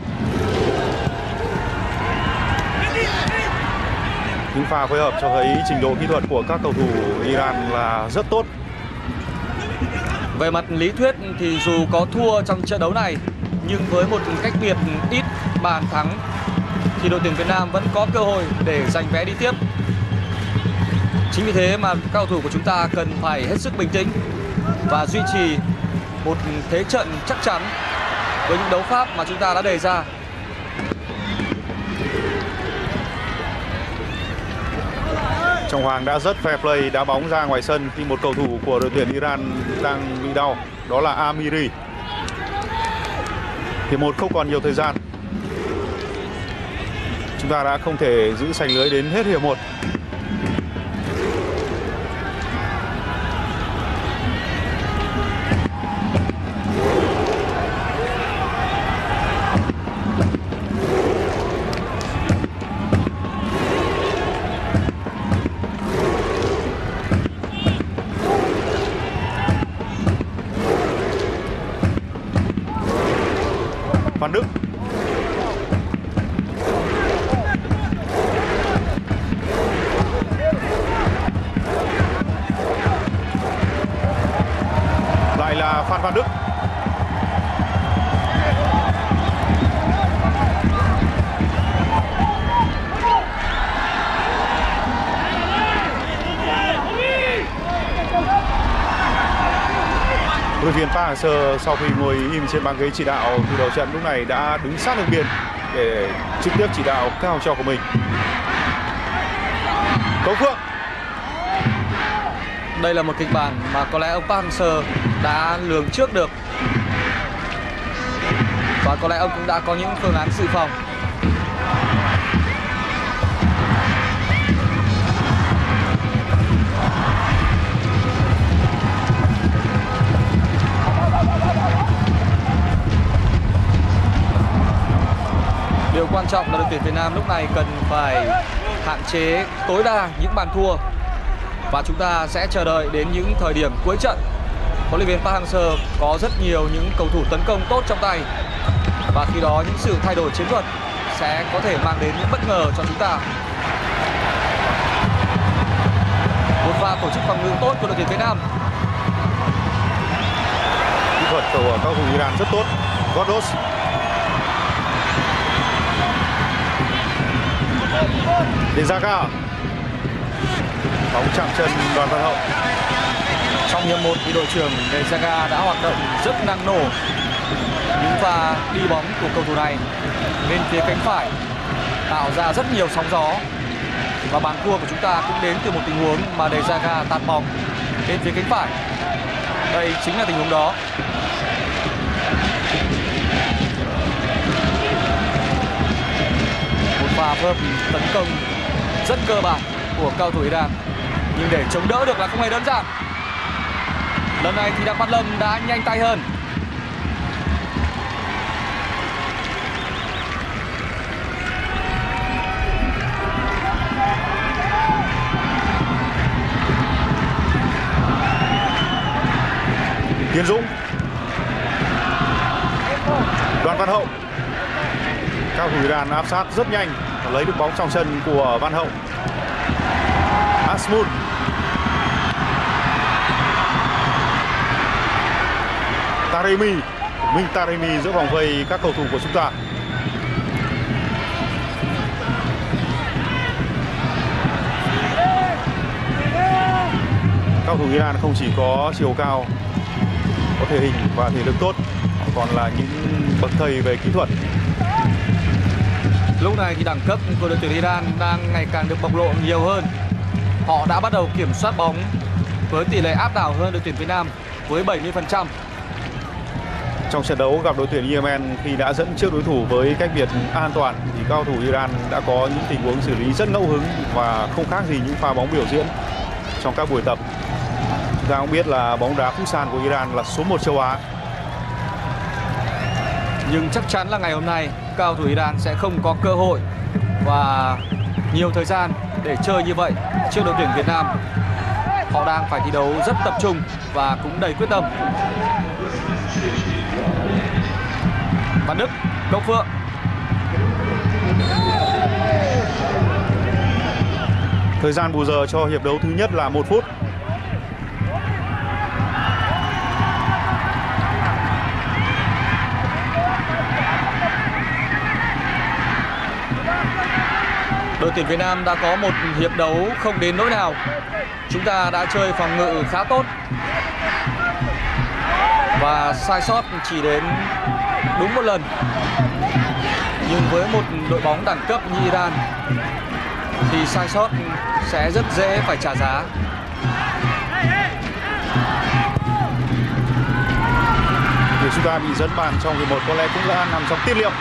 Speaker 1: Những pha phối hợp cho thấy trình độ kỹ thuật của các cầu thủ Iran là rất tốt.
Speaker 2: Về mặt lý thuyết thì dù có thua trong trận đấu này, nhưng với một cách biệt ít bàn thắng thì đội tuyển Việt Nam vẫn có cơ hội để giành vé đi tiếp. Chính vì thế mà các cầu thủ của chúng ta cần phải hết sức bình tĩnh và duy trì một thế trận chắc chắn với những đấu pháp mà chúng ta đã đề ra.
Speaker 1: Trọng Hoàng đã rất fair play, đá bóng ra ngoài sân khi một cầu thủ của đội tuyển Iran đang bị đau, đó là Amiri. Hiệp một không còn nhiều thời gian. Chúng ta đã không thể giữ sành lưới đến hết hiệp một. Văn Đức. Lại là Phan Văn Đức. Huấn luyện viên Park Hang-seo sau khi ngồi im trên băng ghế chỉ đạo từ đầu trận lúc này đã đứng sát đường biên để trực tiếp chỉ đạo các học trò của mình. Tống Phượng.
Speaker 2: Đây là một kịch bản mà có lẽ ông Park Hang-seo đã lường trước được và có lẽ ông cũng đã có những phương án dự phòng. Điều quan trọng là đội tuyển Việt Nam lúc này cần phải hạn chế tối đa những bàn thua và chúng ta sẽ chờ đợi đến những thời điểm cuối trận. Huấn luyện viên Park Hang-seo có rất nhiều những cầu thủ tấn công tốt trong tay và khi đó những sự thay đổi chiến thuật sẽ có thể mang đến những bất ngờ cho chúng ta. Một pha tổ chức phòng ngự tốt của đội tuyển Việt Nam.
Speaker 1: Kỹ thuật của các cầu thủ Iran rất tốt. Godos. Dezaga. Bóng chạm chân Đoàn Văn Hậu.
Speaker 2: Trong hiệp một thì đội trưởng Dezaga đã hoạt động rất năng nổ. Những pha đi bóng của cầu thủ này bên phía cánh phải tạo ra rất nhiều sóng gió và bàn thua của chúng ta cũng đến từ một tình huống mà Dezaga tạt bóng bên phía cánh phải. Đây chính là tình huống đó. Một pha phối hợp tấn công rất cơ bản của cầu thủ Iran, nhưng để chống đỡ được là không hề đơn giản. Lần này thì Đặng Văn Lâm đã nhanh tay hơn.
Speaker 1: Tiến Dũng. Đoàn Văn Hậu. Các cầu thủ Iran áp sát rất nhanh và lấy được bóng trong chân của Văn Hậu. Asmun. Taremi. Minh Taremi giữa vòng vây các cầu thủ của chúng ta. Các cầu thủ Iran không chỉ có chiều cao, có thể hình và thể lực tốt, còn là những bậc thầy về kỹ thuật.
Speaker 2: Lúc này thì đẳng cấp của đội tuyển Iran đang ngày càng được bộc lộ nhiều hơn. Họ đã bắt đầu kiểm soát bóng với tỷ lệ áp đảo hơn đội tuyển Việt Nam với bảy mươi phần trăm.
Speaker 1: Trong trận đấu gặp đội tuyển Yemen, khi đã dẫn trước đối thủ với cách biệt an toàn thì các cầu thủ Iran đã có những tình huống xử lý rất ngẫu hứng và không khác gì những pha bóng biểu diễn trong các buổi tập. Chúng ta cũng biết là bóng đá futsal của Iran là số một châu Á.
Speaker 2: Nhưng chắc chắn là ngày hôm nay các cầu thủ Iran sẽ không có cơ hội và nhiều thời gian để chơi như vậy trước đội tuyển Việt Nam. Họ đang phải thi đấu rất tập trung và cũng đầy quyết tâm. Văn Đức, Công Phượng.
Speaker 1: Thời gian bù giờ cho hiệp đấu thứ nhất là một phút.
Speaker 2: Đội tuyển Việt Nam đã có một hiệp đấu không đến nỗi nào. Chúng ta đã chơi phòng ngự khá tốt và sai sót chỉ đến đúng một lần. Nhưng với một đội bóng đẳng cấp như Iran thì sai sót sẽ rất dễ phải trả giá.
Speaker 1: Việc chúng ta bị dẫn bàn trong hiệp một có lẽ cũng đã nằm trong tiết liệu.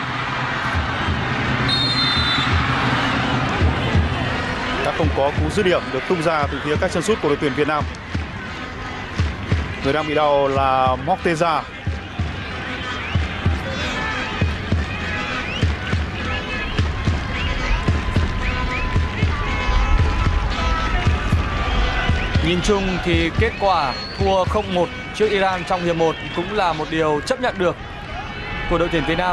Speaker 1: Đã không có cú dứt điểm được tung ra từ phía các chân sút của đội tuyển Việt Nam. Người đang bị đau là Morteza.
Speaker 2: Nhìn chung thì kết quả thua không một trước Iran trong hiệp một cũng là một điều chấp nhận được của đội tuyển Việt Nam.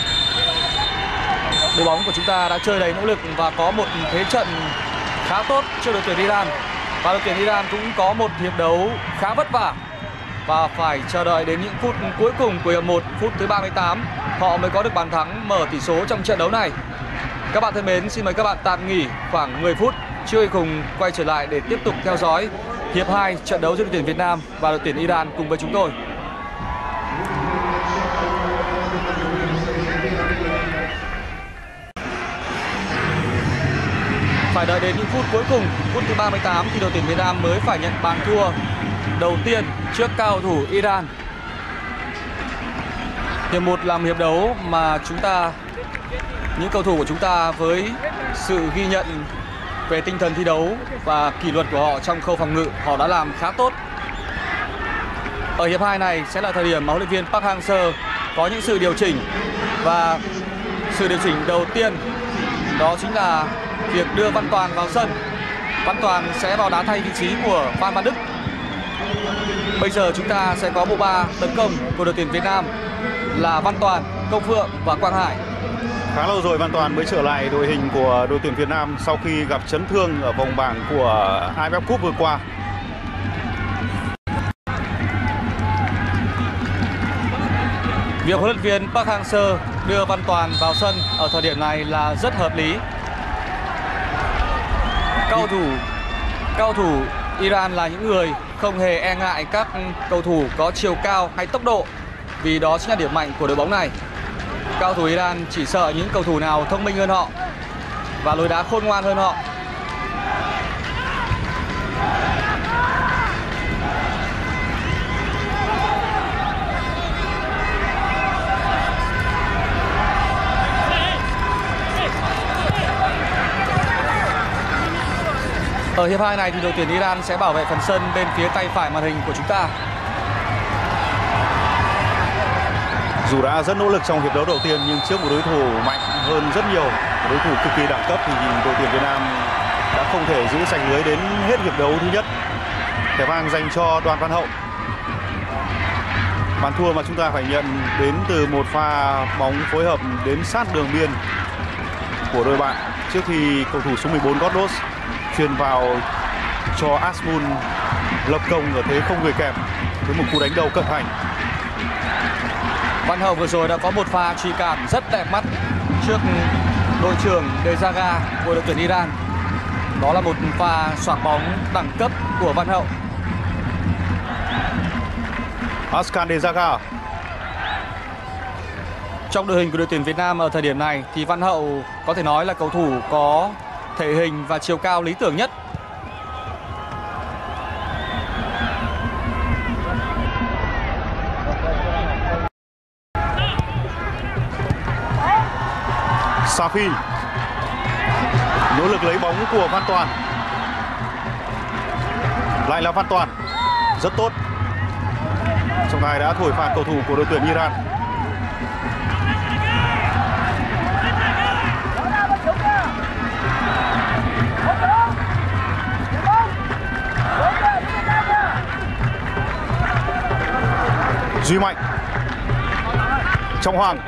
Speaker 2: Đội bóng của chúng ta đã chơi đầy nỗ lực và có một thế trận khá tốt trước đội tuyển Iran. Và đội tuyển Iran cũng có một hiệp đấu khá vất vả và phải chờ đợi đến những phút cuối cùng của hiệp một, phút thứ ba mươi tám, họ mới có được bàn thắng mở tỷ số trong trận đấu này. Các bạn thân mến, xin mời các bạn tạm nghỉ khoảng mười phút trước khi cùng quay trở lại để tiếp tục theo dõi hiệp hai trận đấu giữa đội tuyển Việt Nam và đội tuyển Iran cùng với chúng tôi. Phải đợi đến những phút cuối cùng, phút thứ ba mươi tám thì đội tuyển Việt Nam mới phải nhận bàn thua đầu tiên trước cao thủ Iran. Hiệp một là một hiệp đấu mà chúng ta, những cầu thủ của chúng ta với sự ghi nhận về tinh thần thi đấu và kỷ luật của họ trong khâu phòng ngự, họ đã làm khá tốt. Ở hiệp hai này sẽ là thời điểm mà huấn luyện viên Park Hang-seo có những sự điều chỉnh, và sự điều chỉnh đầu tiên đó chính là việc đưa Văn Toàn vào sân. Văn Toàn sẽ vào đá thay vị trí của Phan Văn Đức. Bây giờ chúng ta sẽ có bộ ba tấn công của đội tuyển Việt Nam là Văn Toàn, Công Phượng và Quang Hải.
Speaker 1: Khá lâu rồi Văn Toàn mới trở lại đội hình của đội tuyển Việt Nam sau khi gặp chấn thương ở vòng bảng của a ép ép Cup vừa qua.
Speaker 2: Việc huấn luyện viên Park Hang-seo đưa Văn Toàn vào sân ở thời điểm này là rất hợp lý. Cao thủ cao thủ Iran là những người không hề e ngại các cầu thủ có chiều cao hay tốc độ, vì đó chính là điểm mạnh của đội bóng này. Cao thủ Iran chỉ sợ những cầu thủ nào thông minh hơn họ và lối đá khôn ngoan hơn họ. Ở hiệp hai này thì đội tuyển Iran sẽ bảo vệ phần sân bên phía tay phải màn hình của chúng ta.
Speaker 1: Dù đã rất nỗ lực trong hiệp đấu đầu tiên nhưng trước một đối thủ mạnh hơn rất nhiều, một đối thủ cực kỳ đẳng cấp, thì đội tuyển Việt Nam đã không thể giữ sạch lưới đến hết hiệp đấu thứ nhất. Thẻ vàng dành cho Đoàn Văn Hậu. Bàn thua mà chúng ta phải nhận đến từ một pha bóng phối hợp đến sát đường biên của đội bạn trước khi cầu thủ số mười bốn Goddos chuyền vào cho Asmun lập công ở thế không người kèm với một cú đánh đầu cận thành.
Speaker 2: Văn Hậu vừa rồi đã có một pha truy cảm rất đẹp mắt trước đội trưởng Dezaga của đội tuyển Iran. Đó là một pha xoạc bóng đẳng cấp của Văn Hậu.
Speaker 1: Askan Dezaga.
Speaker 2: Trong đội hình của đội tuyển Việt Nam ở thời điểm này thì Văn Hậu có thể nói là cầu thủ có thể hình và chiều cao lý tưởng nhất.
Speaker 1: Safin. Nỗ lực lấy bóng của Văn Toàn. Lại là Văn Toàn. Rất tốt. Trọng tài đã thổi phạt cầu thủ của đội tuyển Iran. Duy Mạnh, Trọng Hoàng.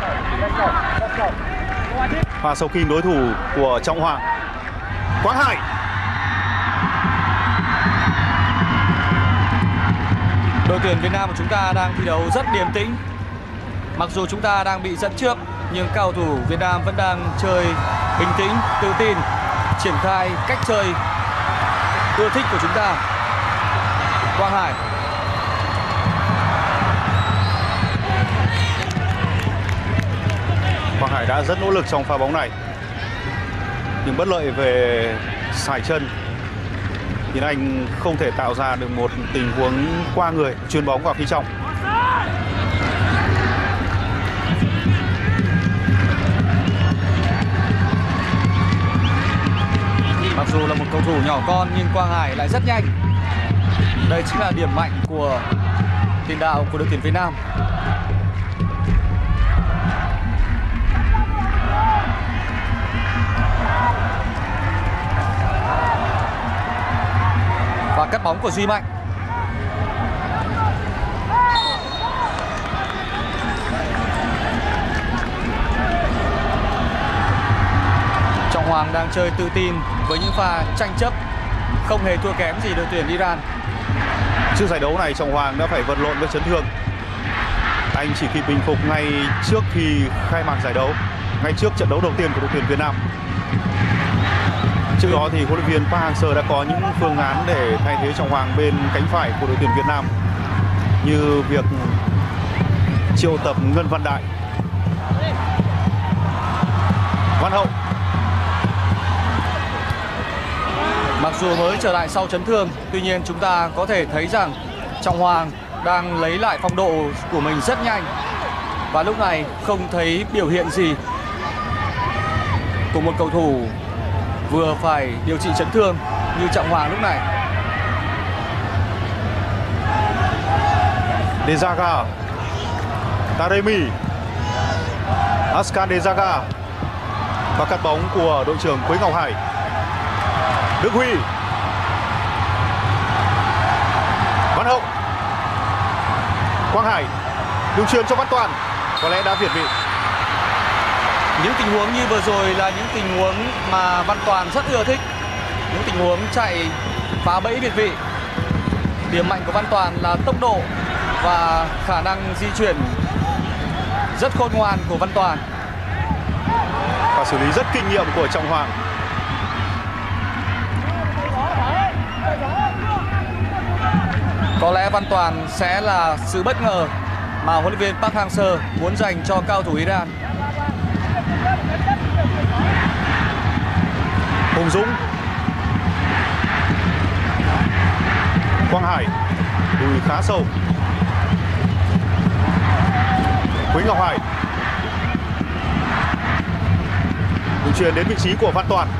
Speaker 1: Pha sâu kín đối thủ của Trọng Hoàng. Quang Hải.
Speaker 2: Đội tuyển Việt Nam của chúng ta đang thi đấu rất điềm tĩnh. Mặc dù chúng ta đang bị dẫn trước, nhưng các cầu thủ Việt Nam vẫn đang chơi bình tĩnh, tự tin, triển khai cách chơi ưa thích của chúng ta. Quang Hải.
Speaker 1: Quang Hải đã rất nỗ lực trong pha bóng này, nhưng bất lợi về sải chân thì anh không thể tạo ra được một tình huống qua người chuyền bóng vào phía trong.
Speaker 2: Mặc dù là một cầu thủ nhỏ con nhưng Quang Hải lại rất nhanh. Đây chính là điểm mạnh của tiền đạo của đội tuyển Việt Nam. Và cắt bóng của Duy Mạnh. Trọng Hoàng đang chơi tự tin với những pha tranh chấp, không hề thua kém gì đội tuyển Iran.
Speaker 1: Trước giải đấu này, Trọng Hoàng đã phải vật lộn với chấn thương. Anh chỉ kịp bình phục ngay trước khi khai mạc giải đấu, ngay trước trận đấu đầu tiên của đội tuyển Việt Nam. Trước đó thì huấn luyện viên Park Hang-seo đã có những phương án để thay thế Trọng Hoàng bên cánh phải của đội tuyển Việt Nam, như việc triệu tập Ngân Văn Đại. Văn Hậu.
Speaker 2: Mặc dù mới trở lại sau chấn thương, tuy nhiên chúng ta có thể thấy rằng Trọng Hoàng đang lấy lại phong độ của mình rất nhanh. Và lúc này không thấy biểu hiện gì của một cầu thủ vừa phải điều trị chấn thương như Trọng Hoàng lúc này.
Speaker 1: Dezaga, Taremi, Askan Dezaga và cắt bóng của đội trưởng Quế Ngọc Hải. Đức Huy, Văn Hậu, Quang Hải, đường chuyền cho Văn Toàn, có lẽ đã việt vị.
Speaker 2: Những tình huống như vừa rồi là những tình huống mà Văn Toàn rất ưa thích. Những tình huống chạy phá bẫy việt vị. Điểm mạnh của Văn Toàn là tốc độ và khả năng di chuyển rất khôn ngoan của Văn Toàn.
Speaker 1: Và xử lý rất kinh nghiệm của Trọng Hoàng.
Speaker 2: Có lẽ Văn Toàn sẽ là sự bất ngờ mà huấn luyện viên Park Hang-seo muốn dành cho cao thủ Iran.
Speaker 1: Hùng Dũng, Quang Hải, đùi khá sâu. Quế Ngọc Hải, đường chuyền đến vị trí của Văn Toàn.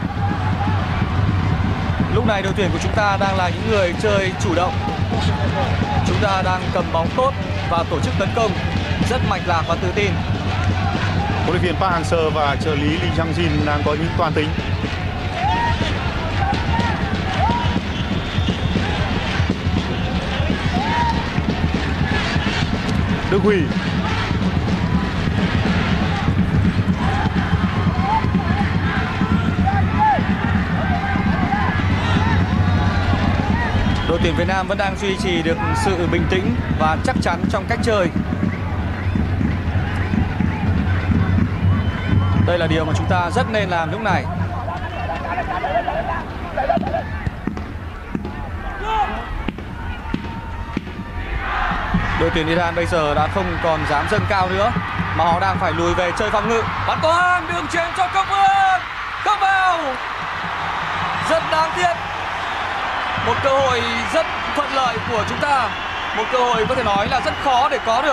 Speaker 2: Lúc này đội tuyển của chúng ta đang là những người chơi chủ động. Chúng ta đang cầm bóng tốt và tổ chức tấn công rất mạch lạc và tự tin.
Speaker 1: Huấn luyện viên Park Hang-seo và trợ lý Lee Chang-jin đang có những toan tính. Đức Huy,
Speaker 2: đội tuyển Việt Nam vẫn đang duy trì được sự bình tĩnh và chắc chắn trong cách chơi. Đây là điều mà chúng ta rất nên làm lúc này. Đội tuyển Iran bây giờ đã không còn dám dâng cao nữa, mà họ đang phải lùi về chơi phòng ngự. Văn Toàn, đường chuyền cho Công Vương, không vào. Rất đáng tiếc. Một cơ hội rất thuận lợi của chúng ta, một cơ hội có thể nói là rất khó để có được.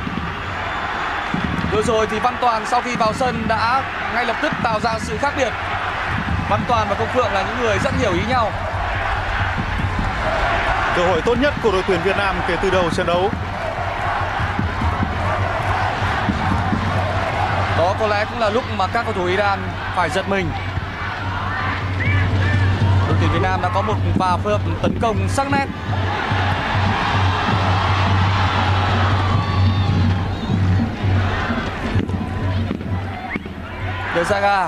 Speaker 2: Vừa rồi thì Văn Toàn sau khi vào sân đã ngay lập tức tạo ra sự khác biệt. Văn Toàn và Công Phượng là những người rất hiểu ý nhau.
Speaker 1: cơ hội tốt nhất của đội tuyển Việt Nam kể từ đầu trận đấu.
Speaker 2: Đó có lẽ cũng là lúc mà các cầu thủ Iran phải giật mình. Đội tuyển Việt Nam đã có một pha phối hợp tấn công sắc nét. Zaga.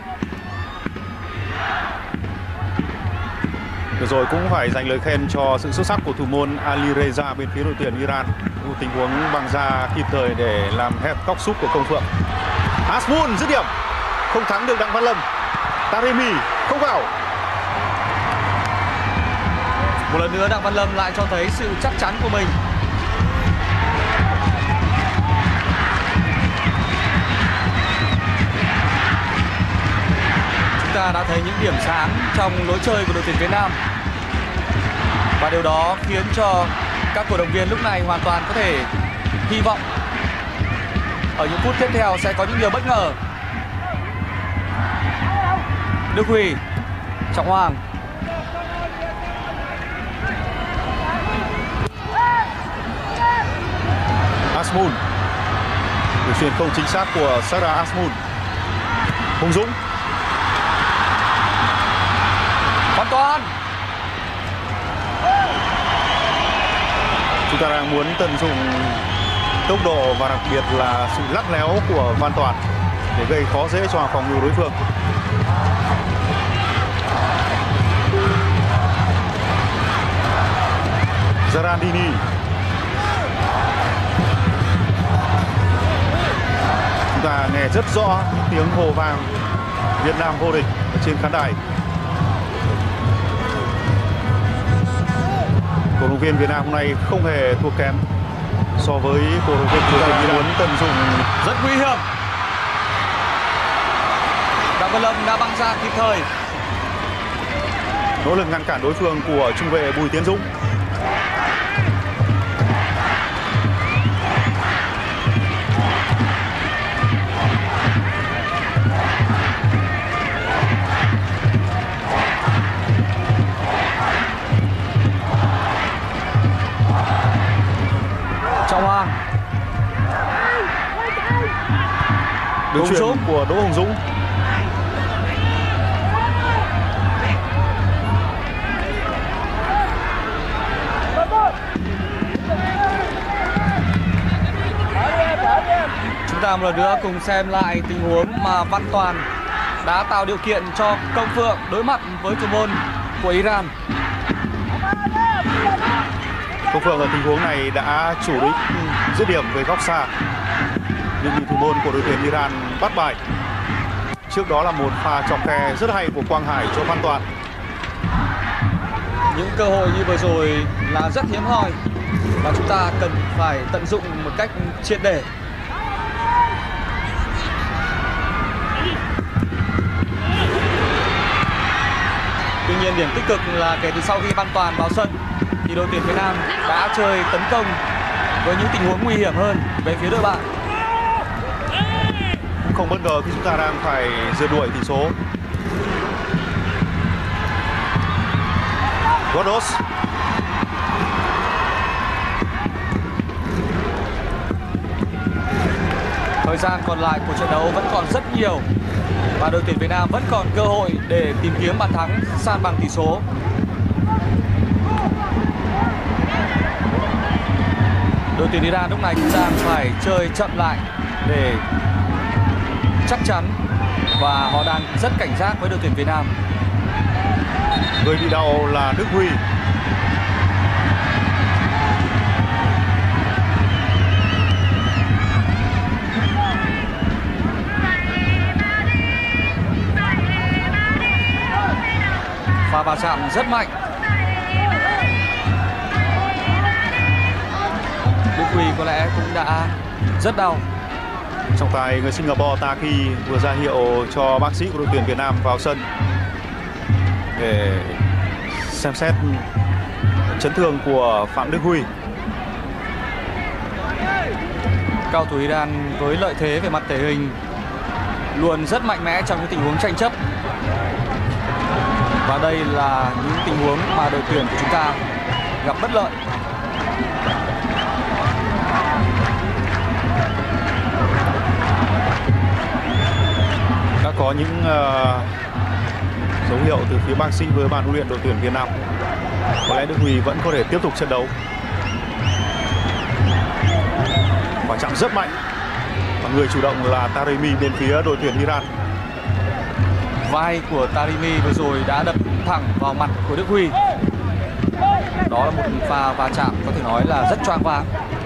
Speaker 1: Vừa rồi cũng phải dành lời khen cho sự xuất sắc của thủ môn Ali Reza bên phía đội tuyển Iran. Một tình huống băng ra kịp thời để làm hẹp góc sút của Công Phượng. Asmun dứt điểm, không thắng được Đặng Văn Lâm. Taremi không vào.
Speaker 2: Một lần nữa Đặng Văn Lâm lại cho thấy sự chắc chắn của mình. Chúng ta đã thấy những điểm sáng trong lối chơi của đội tuyển Việt Nam. Và điều đó khiến cho các cổ động viên lúc này hoàn toàn có thể hy vọng ở những phút tiếp theo sẽ có những điều bất ngờ. Đức Huy, Trọng Hoàng.
Speaker 1: Asmun. Đường chuyền không chính xác của Sarah Asmun. Hùng Dũng.
Speaker 2: Hoàn toàn.
Speaker 1: Chúng ta đang muốn tận dụng tốc độ và đặc biệt là sự lắc léo của Văn Toàn để gây khó dễ cho phòng ngự đối phương. Zarandini. Chúng ta nghe rất rõ tiếng hô vang Việt Nam vô địch ở trên khán đài. Cổ động viên Việt Nam hôm nay không hề thua kém so với cổ động viên của Iran. Muốn tận dụng
Speaker 2: Rất nguy hiểm. Đặng Văn Lâm đã băng ra kịp thời.
Speaker 1: nỗ lực ngăn cản đối phương của trung vệ Bùi Tiến Dũng.
Speaker 2: Trọng Hoàng.
Speaker 1: Đường chuyền của Đỗ Hùng Dũng.
Speaker 2: Chúng ta một lần nữa cùng xem lại tình huống mà Văn Toàn đã tạo điều kiện cho Công Phượng đối mặt với thủ môn của Iran.
Speaker 1: Công Phượng ở tình huống này đã chủ đích dứt điểm về góc xa, nhưng bị thủ môn của đội tuyển Iran bắt bại. Trước đó là một pha chọc khe rất hay của Quang Hải cho Văn Toàn.
Speaker 2: Những cơ hội như vừa rồi là rất hiếm hoi và chúng ta cần phải tận dụng một cách triệt để. Tuy nhiên điểm tích cực là kể từ sau khi Văn Toàn vào sân thì đội tuyển Việt Nam đã chơi tấn công với những tình huống nguy hiểm hơn về phía đội bạn.
Speaker 1: Không bất ngờ khi chúng ta đang phải rượt đuổi tỷ số. Godos.
Speaker 2: Thời gian còn lại của trận đấu vẫn còn rất nhiều và đội tuyển Việt Nam vẫn còn cơ hội để tìm kiếm bàn thắng san bằng tỷ số. Đội tuyển Iran lúc này cũng đang phải chơi chậm lại để chắc chắn và họ đang rất cảnh giác với đội tuyển Việt Nam.
Speaker 1: Người bị đau là Đức Huy.
Speaker 2: Pha va chạm rất mạnh. Đức Huy có lẽ cũng đã rất đau.
Speaker 1: Trọng tài người Singapore Taki vừa ra hiệu cho bác sĩ của đội tuyển Việt Nam vào sân để xem xét chấn thương của Phạm Đức Huy.
Speaker 2: Cao thủ Iran với lợi thế về mặt thể hình luôn rất mạnh mẽ trong những tình huống tranh chấp. Và đây là những tình huống mà đội tuyển của chúng ta gặp bất lợi.
Speaker 1: Đã có những uh, dấu hiệu từ phía bác sĩ với ban huấn luyện đội tuyển Việt Nam. Có lẽ Đức Huy vẫn có thể tiếp tục trận đấu. Quả chạm rất mạnh và người chủ động là Taremi bên phía đội tuyển Iran.
Speaker 2: vai của Taremi vừa rồi đã đập thẳng vào mặt của Đức Huy. Đó là một pha va chạm có thể nói là rất choáng váng.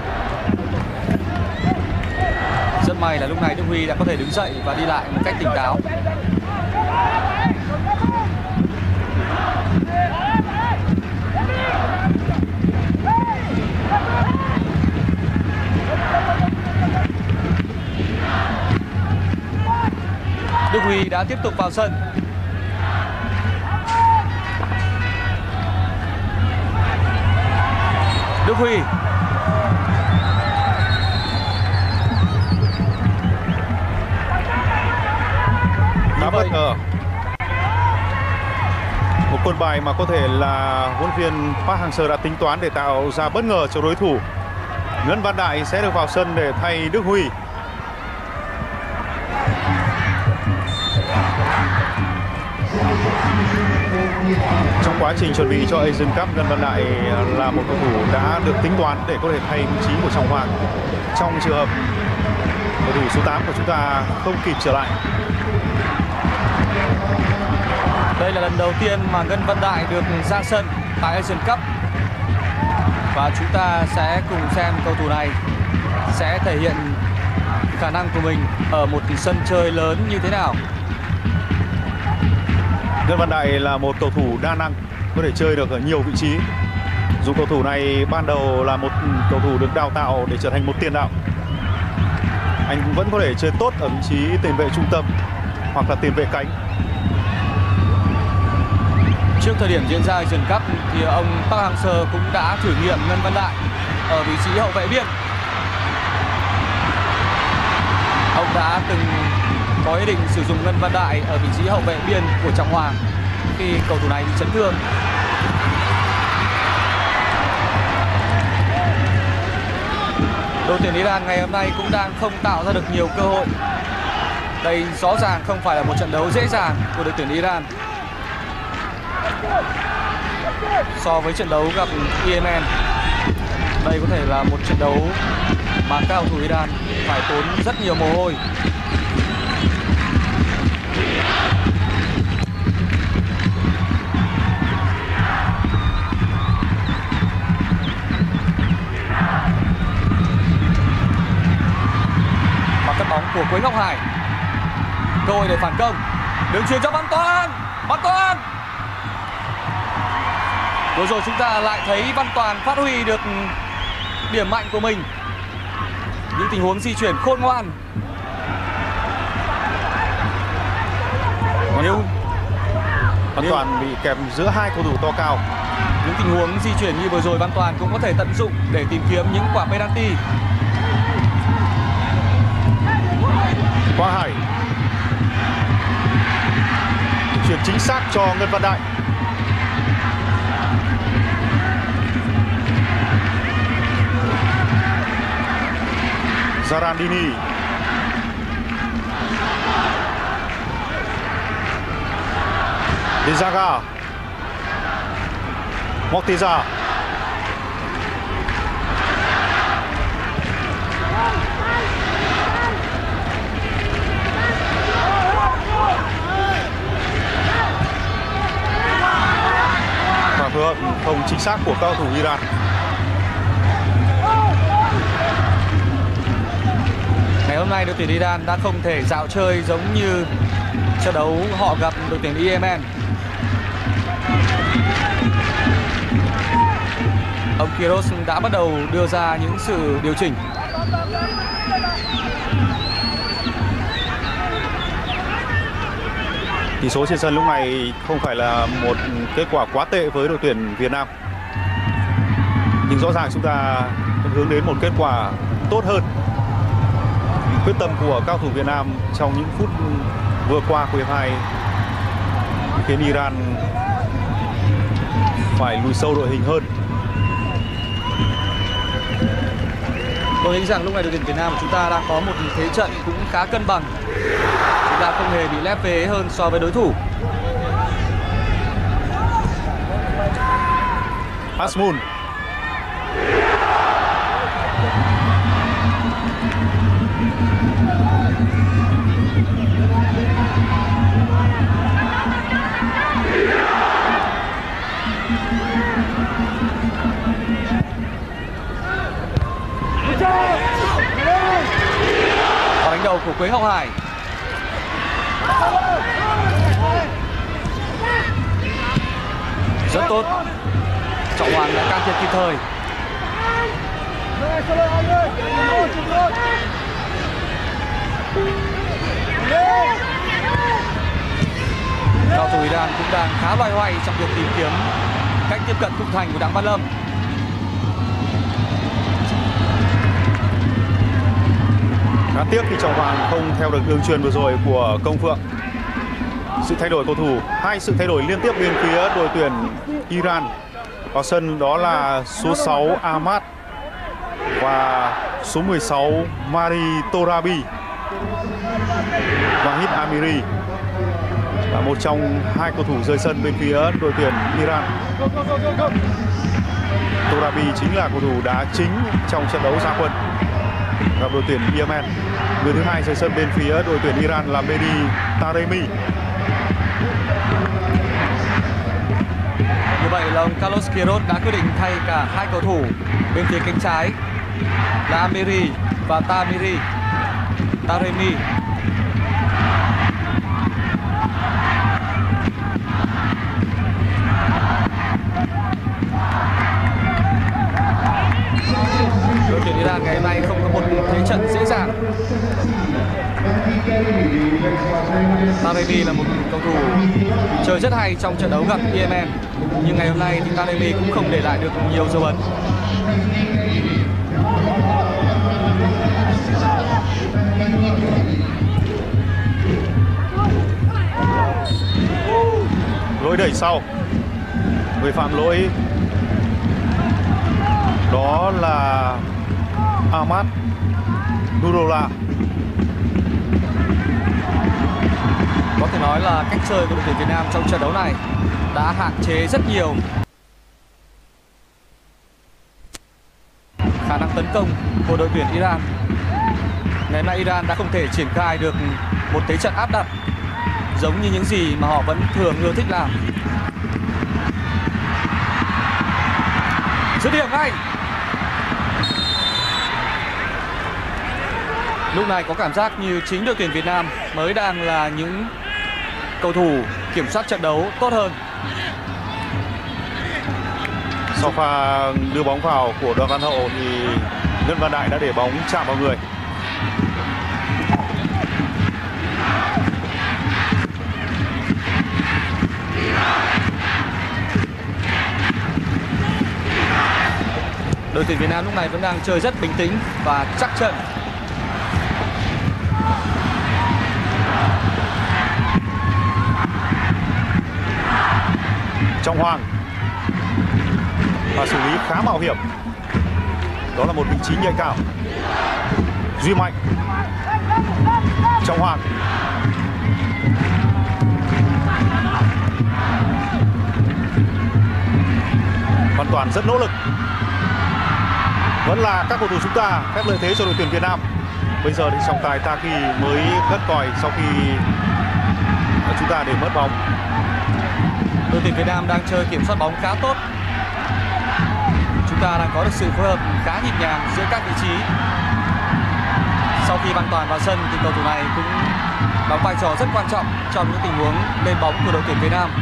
Speaker 2: Rất may là lúc này Đức Huy đã có thể đứng dậy và đi lại một cách tỉnh táo. Đức Huy đã tiếp tục vào sân. Đức Huy
Speaker 1: khá bất ngờ, một quân bài mà có thể là huấn luyện viên Park Hang-seo đã tính toán để tạo ra bất ngờ cho đối thủ. Ngân Văn Đại sẽ được vào sân để thay Đức Huy. Trong quá trình chuẩn bị cho Asian Cup, Ngân Văn Đại là một cầu thủ đã được tính toán để có thể thay vị trí của Trọng Hoàng trong trường hợp cầu thủ số tám của chúng ta không kịp trở lại.
Speaker 2: Đây là lần đầu tiên mà Ngân Văn Đại được ra sân tại Asian Cup, và chúng ta sẽ cùng xem cầu thủ này sẽ thể hiện khả năng của mình ở một sân chơi lớn như thế nào.
Speaker 1: Ngân Văn Đại là một cầu thủ đa năng, có thể chơi được ở nhiều vị trí. Dù cầu thủ này ban đầu là một cầu thủ được đào tạo để trở thành một tiền đạo, anh cũng vẫn có thể chơi tốt ở vị trí tiền vệ trung tâm hoặc là tiền vệ cánh.
Speaker 2: Trước thời điểm diễn ra Asian Cup thì ông Park Hang-seo cũng đã thử nghiệm Ngân Văn Đại ở vị trí hậu vệ biên. Ông đã từng có ý định sử dụng Ngân Văn Đại ở vị trí hậu vệ biên của Trọng Hoàng khi cầu thủ này bị chấn thương. Đội tuyển Iran ngày hôm nay cũng đang không tạo ra được nhiều cơ hội. Đây rõ ràng không phải là một trận đấu dễ dàng của đội tuyển Iran. So với trận đấu gặp Yemen, đây có thể là một trận đấu mà các cầu thủ Iran phải tốn rất nhiều mồ hôi. Và cắt bóng của Quế Ngọc Hải, cơ hội để phản công, đường chuyền cho Văn Toàn. Văn Toàn vừa rồi chúng ta lại thấy Văn Toàn phát huy được điểm mạnh của mình, những tình huống di chuyển khôn ngoan.
Speaker 1: Nếu Văn Toàn bị kèm giữa hai cầu thủ to cao,
Speaker 2: những tình huống di chuyển như vừa rồi Văn Toàn cũng có thể tận dụng để tìm kiếm những quả penalty.
Speaker 1: Quang Hải chuyển chính xác cho Ngân Văn Đại. Zarandini, Dezaga, Morteza, và phối hợp không chính xác của cầu thủ Iran.
Speaker 2: Ngày hôm nay đội tuyển Iran đã không thể dạo chơi giống như trận đấu họ gặp đội tuyển Yemen. Ông Kiros đã bắt đầu đưa ra những sự điều chỉnh.
Speaker 1: Tỷ số trên sân lúc này không phải là một kết quả quá tệ với đội tuyển Việt Nam, nhưng rõ ràng chúng ta hướng đến một kết quả tốt hơn. Quyết tâm của cao thủ Việt Nam trong những phút vừa qua của hiệp hai khiến Iran phải lùi sâu đội hình hơn.
Speaker 2: Tôi nghĩ rằng lúc này đội tuyển Việt Nam của chúng ta đang có một thế trận cũng khá cân bằng. Chúng ta không hề bị lép vế hơn so với đối thủ.
Speaker 1: Asmun,
Speaker 2: đầu của Quế Ngọc Hải. Rất tốt, Trọng Hoàng đã can thiệp kịp thời. Cầu thủ Iran cũng đang khá loay hoay trong việc tìm kiếm cách tiếp cận khung thành của Đặng Văn Lâm.
Speaker 1: Khá tiếc khi Trọng Hoàng không theo được đường truyền vừa rồi của Công Phượng. Sự thay đổi cầu thủ, hai sự thay đổi liên tiếp bên phía đội tuyển Iran. Vào sân đó là số sáu Ahmad và số mười sáu Mari Torabi. Wahid Amiri là một trong hai cầu thủ rời sân bên phía đội tuyển Iran. Torabi chính là cầu thủ đá chính trong trận đấu ra quân gặp đội tuyển Yemen. Người thứ hai rời sân bên phía đội tuyển Iran là Mehdi Taremi.
Speaker 2: Như vậy là ông Carlos Queiroz đã quyết định thay cả hai cầu thủ bên phía cánh trái là Amiri và Tamiri Taremi. Đội tuyển Iran ngày hôm nay không có một thế trận dễ dàng. Taremi là một cầu thủ chơi rất hay trong trận đấu gặp Yemen, nhưng ngày hôm nay thì Taremi cũng không để lại được nhiều dấu ấn.
Speaker 1: Lỗi đẩy sau, người phạm lỗi đó là Ahmad Nurola.
Speaker 2: Có thể nói là cách chơi của đội tuyển Việt Nam trong trận đấu này đã hạn chế rất nhiều khả năng tấn công của đội tuyển Iran. Ngày hôm nay Iran đã không thể triển khai được một thế trận áp đặt giống như những gì mà họ vẫn thường ưa thích làm. Dứt điểm ngay. Lúc này có cảm giác như chính đội tuyển Việt Nam mới đang là những cầu thủ kiểm soát trận đấu tốt hơn.
Speaker 1: Sau pha đưa bóng vào của Đoàn Văn Hậu thì Ngân Văn Đại đã để bóng chạm vào người.
Speaker 2: Đội tuyển Việt Nam lúc này vẫn đang chơi rất bình tĩnh và chắc trận.
Speaker 1: Trọng Hoàng và xử lý khá mạo hiểm. Đó là một vị trí nhạy cảm. Duy Mạnh, Trọng Hoàng, Văn Toàn rất nỗ lực. Vẫn là các cầu thủ chúng ta phép lợi thế cho đội tuyển Việt Nam. Bây giờ thì trọng tài Taki mới gắt còi sau khi chúng ta để mất bóng.
Speaker 2: Đội tuyển Việt Nam đang chơi kiểm soát bóng khá tốt. Chúng ta đang có được sự phối hợp khá nhịp nhàng giữa các vị trí. Sau khi Văn Toàn vào sân thì cầu thủ này cũng đóng vai trò rất quan trọng trong những tình huống lên bóng của đội tuyển Việt Nam.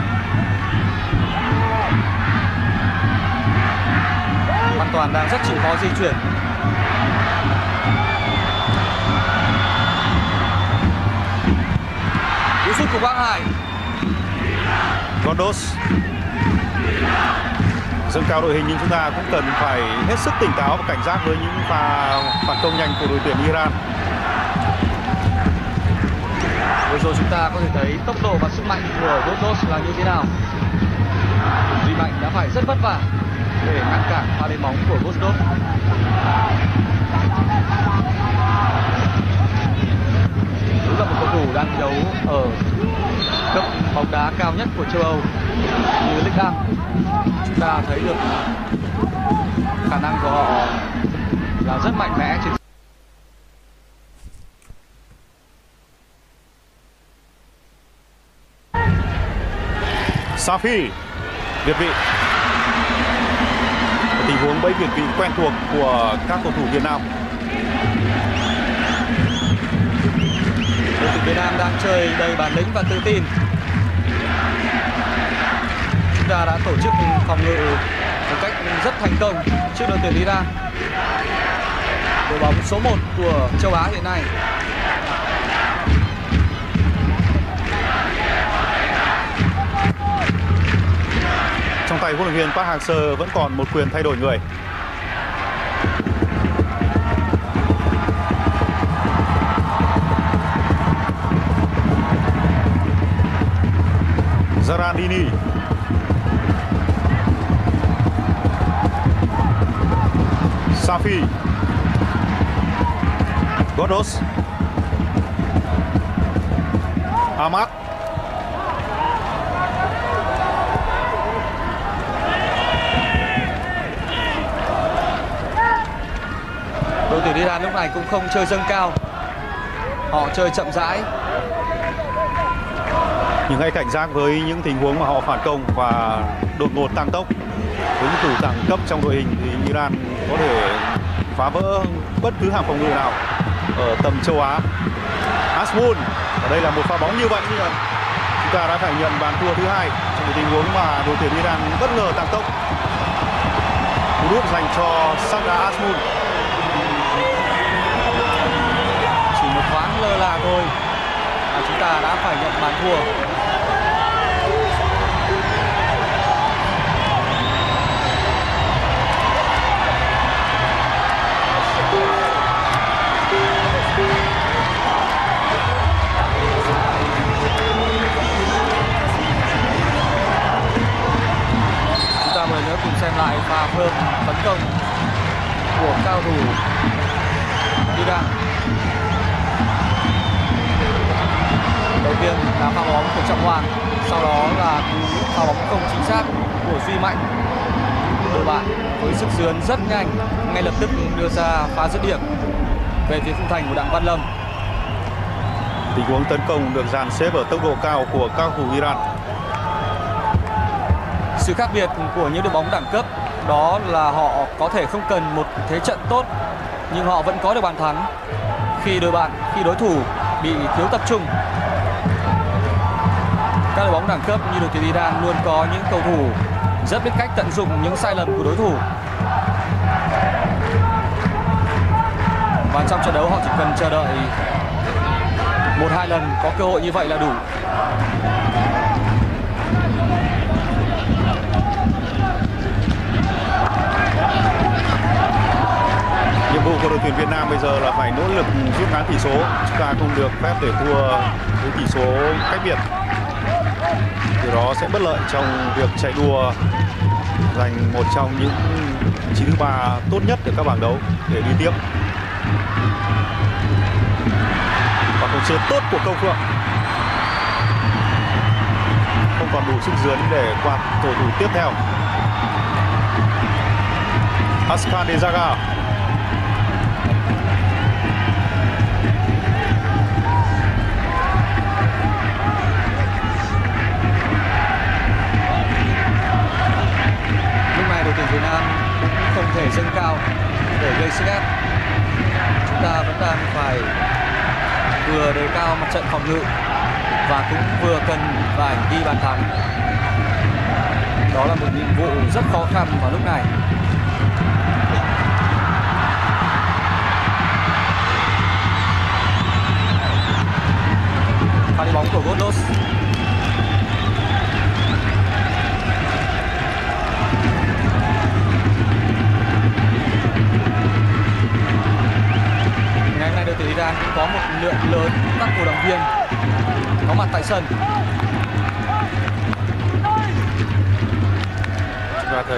Speaker 2: Văn Toàn đang rất chịu khó di chuyển. Cú sút của Quang Hải.
Speaker 1: Gondos dâng cao đội hình, nhưng chúng ta cũng cần phải hết sức tỉnh táo và cảnh giác với những pha phản công nhanh của đội tuyển Iran.
Speaker 2: Vừa rồi chúng ta có thể thấy tốc độ và sức mạnh của Gondos là như thế nào. Duy Mạnh đã phải rất vất vả để ngăn cản pha lên bóng của Gondos. Đúng là một cầu thủ đang thi đấu ở cấp bóng đá cao nhất của châu Âu như Ligue một. Chúng ta thấy được khả năng của họ là rất mạnh mẽ trên.
Speaker 1: Safi, Việt vị. Tình huống bẫy Việt vị quen thuộc của các cầu thủ Việt Nam.
Speaker 2: Đội tuyển Việt Nam đang chơi đầy bản lĩnh và tự tin. Chúng ta đã tổ chức phòng ngự một cách rất thành công trước đội tuyển Iran, đội bóng số một của châu Á hiện nay.
Speaker 1: Trong tay huấn luyện viên Park Hang-seo vẫn còn một quyền thay đổi người. Zarandini. Safi. Godos. Ahmad.
Speaker 2: Đội tuyển Iran lúc này cũng không chơi dâng cao, họ chơi chậm rãi.
Speaker 1: Nhưng hãy cảnh giác với những tình huống mà họ phản công và đột ngột tăng tốc. Với những thủ đẳng cấp trong đội hình thì Iran có thể phá vỡ bất cứ hàng phòng ngự nào ở tầm châu Á. Azmoun, ở đây là một pha bóng như vậy, chúng ta đã phải nhận bàn thua thứ hai trong một tình huống mà đội tuyển Iran bất ngờ tăng tốc. Cú đúp dành cho Sardar Azmoun.
Speaker 2: Chỉ một thoáng lơ là thôi mà chúng ta đã phải nhận bàn thua. Chúng ta một lần nữa cùng xem lại pha phơm tấn công của cao thủ Iran. Đầu tiên là pha bóng của Trọng Hoàng, sau đó là cú pha bóng không chính xác của Duy Mạnh. Đội bạn với sức dướn rất nhanh ngay lập tức đưa ra pha dứt điểm về phía khung thành của Đặng Văn Lâm.
Speaker 1: Tình huống tấn công được dàn xếp ở tốc độ cao của các cầu thủ Iran.
Speaker 2: Sự khác biệt của những đội bóng đẳng cấp đó là họ có thể không cần một thế trận tốt nhưng họ vẫn có được bàn thắng khi đội bạn, khi đối thủ bị thiếu tập trung. Các đội bóng đẳng cấp như đội tuyển Iran luôn có những cầu thủ rất biết cách tận dụng những sai lầm của đối thủ. Và trong trận đấu họ chỉ cần chờ đợi một hai lần có cơ hội như vậy là đủ.
Speaker 1: Nhiệm vụ của đội tuyển Việt Nam bây giờ là phải nỗ lực rút ngắn tỷ số. Chúng ta không được phép để thua với tỷ số cách biệt. Điều đó sẽ bất lợi trong việc chạy đua giành một trong những vị trí thứ ba tốt nhất ở các bảng đấu để đi tiếp. Và khống chế tốt của Công Phượng, không còn đủ sức dướn để quạt cầu thủ tiếp theo. Askan Dezaga.
Speaker 2: Lúc này đội tuyển Việt Nam cũng không thể dâng cao để gây sức ép. Chúng ta vẫn đang phải vừa đề cao mặt trận phòng ngự và cũng vừa cần phải ghi bàn thắng. Đó là một nhiệm vụ rất khó khăn vào lúc này. Pha đi bóng của Godos. Ngày hôm nay đội tuyển Iran cũng có một lượng lớn các cổ động viên có mặt tại sân.
Speaker 1: Chúng ta thấy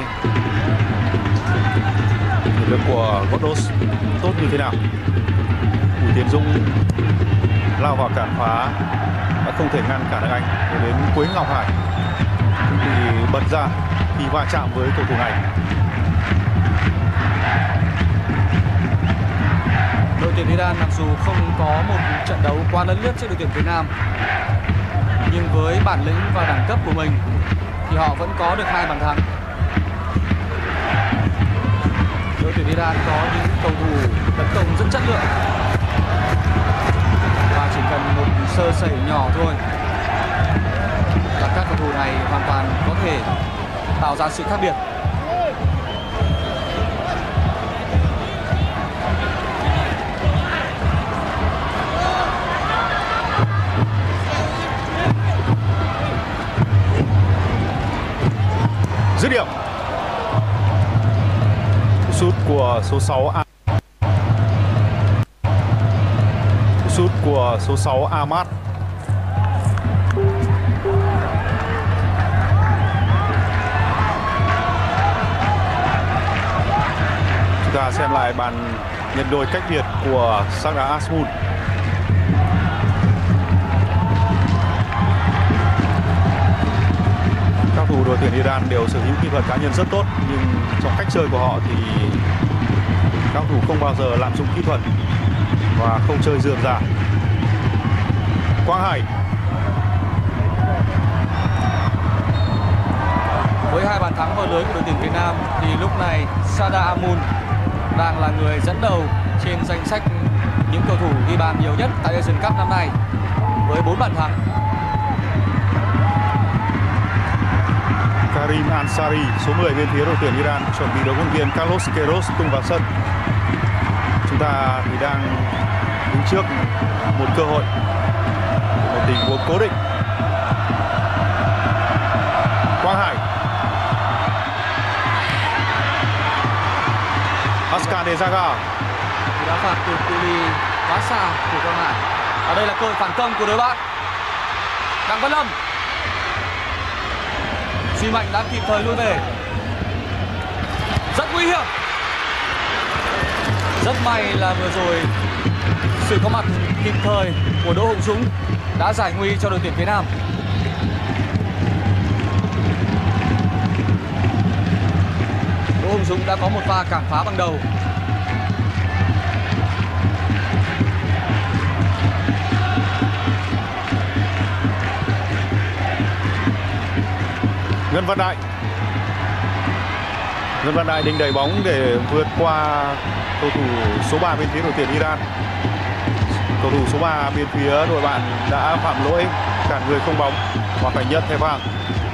Speaker 1: lực lượng của Godos tốt như thế nào. Bùi Tiến Dũng lao vào cản phá đã không thể ngăn cản được anh. Để đến Quế Ngọc Hải thì bật ra khi va chạm với cầu thủ này.
Speaker 2: Đội tuyển Iran mặc dù không có một trận đấu quá lấn lướt trước đội tuyển Việt Nam, nhưng với bản lĩnh và đẳng cấp của mình thì họ vẫn có được hai bàn thắng. Đội tuyển Iran có những cầu thủ tấn công rất chất lượng và chỉ cần sẩy nhỏ thôi là các cầu thủ này hoàn toàn có thể tạo ra sự khác biệt.
Speaker 1: Dứt điểm. Sút của số sáu A. Sút của số sáu Ahmad. Chúng ta xem lại bàn nhận đôi cách biệt của Sardar Azmoun. Các thủ đội tuyển Iran đều sở hữu kỹ thuật cá nhân rất tốt, nhưng trong cách chơi của họ thì các thủ không bao giờ lạm dụng kỹ thuật và không chơi rườm rà. Quang Hải.
Speaker 2: Với hai bàn thắng vào lưới của đội tuyển Việt Nam thì lúc này Sardar Azmoun đang là người dẫn đầu trên danh sách những cầu thủ ghi bàn nhiều nhất tại Asian Cup năm nay với bốn bàn thắng.
Speaker 1: Karim Ansari, số mười bên phía đội tuyển Iran, chuẩn bị đón huấn luyện viên Carlos Queiroz tung vào sân. Chúng ta thì đang đứng trước một cơ hội, một tình huống cố định. Quang Hải. Askan Ezaga.
Speaker 2: Đá phạt từ cự ly quá xa của Quang Hải. Ở đây là cơ hội phản công của đối bạn Đặng Văn Lâm. Duy Mạnh đã kịp thời lui về. Rất nguy hiểm. Rất may là vừa rồi sự có mặt kịp thời của Đỗ Hùng Dũng đã giải nguy cho đội tuyển Việt Nam. Đỗ Hùng Dũng đã có một pha cản phá bằng đầu.
Speaker 1: Ngân Văn Đại. Ngân Văn Đại định đẩy bóng để vượt qua cầu thủ số ba bên phía đội tuyển Iran. Cầu thủ số ba bên phía đội bạn đã phạm lỗi cản người không bóng và phải nhận thẻ vàng.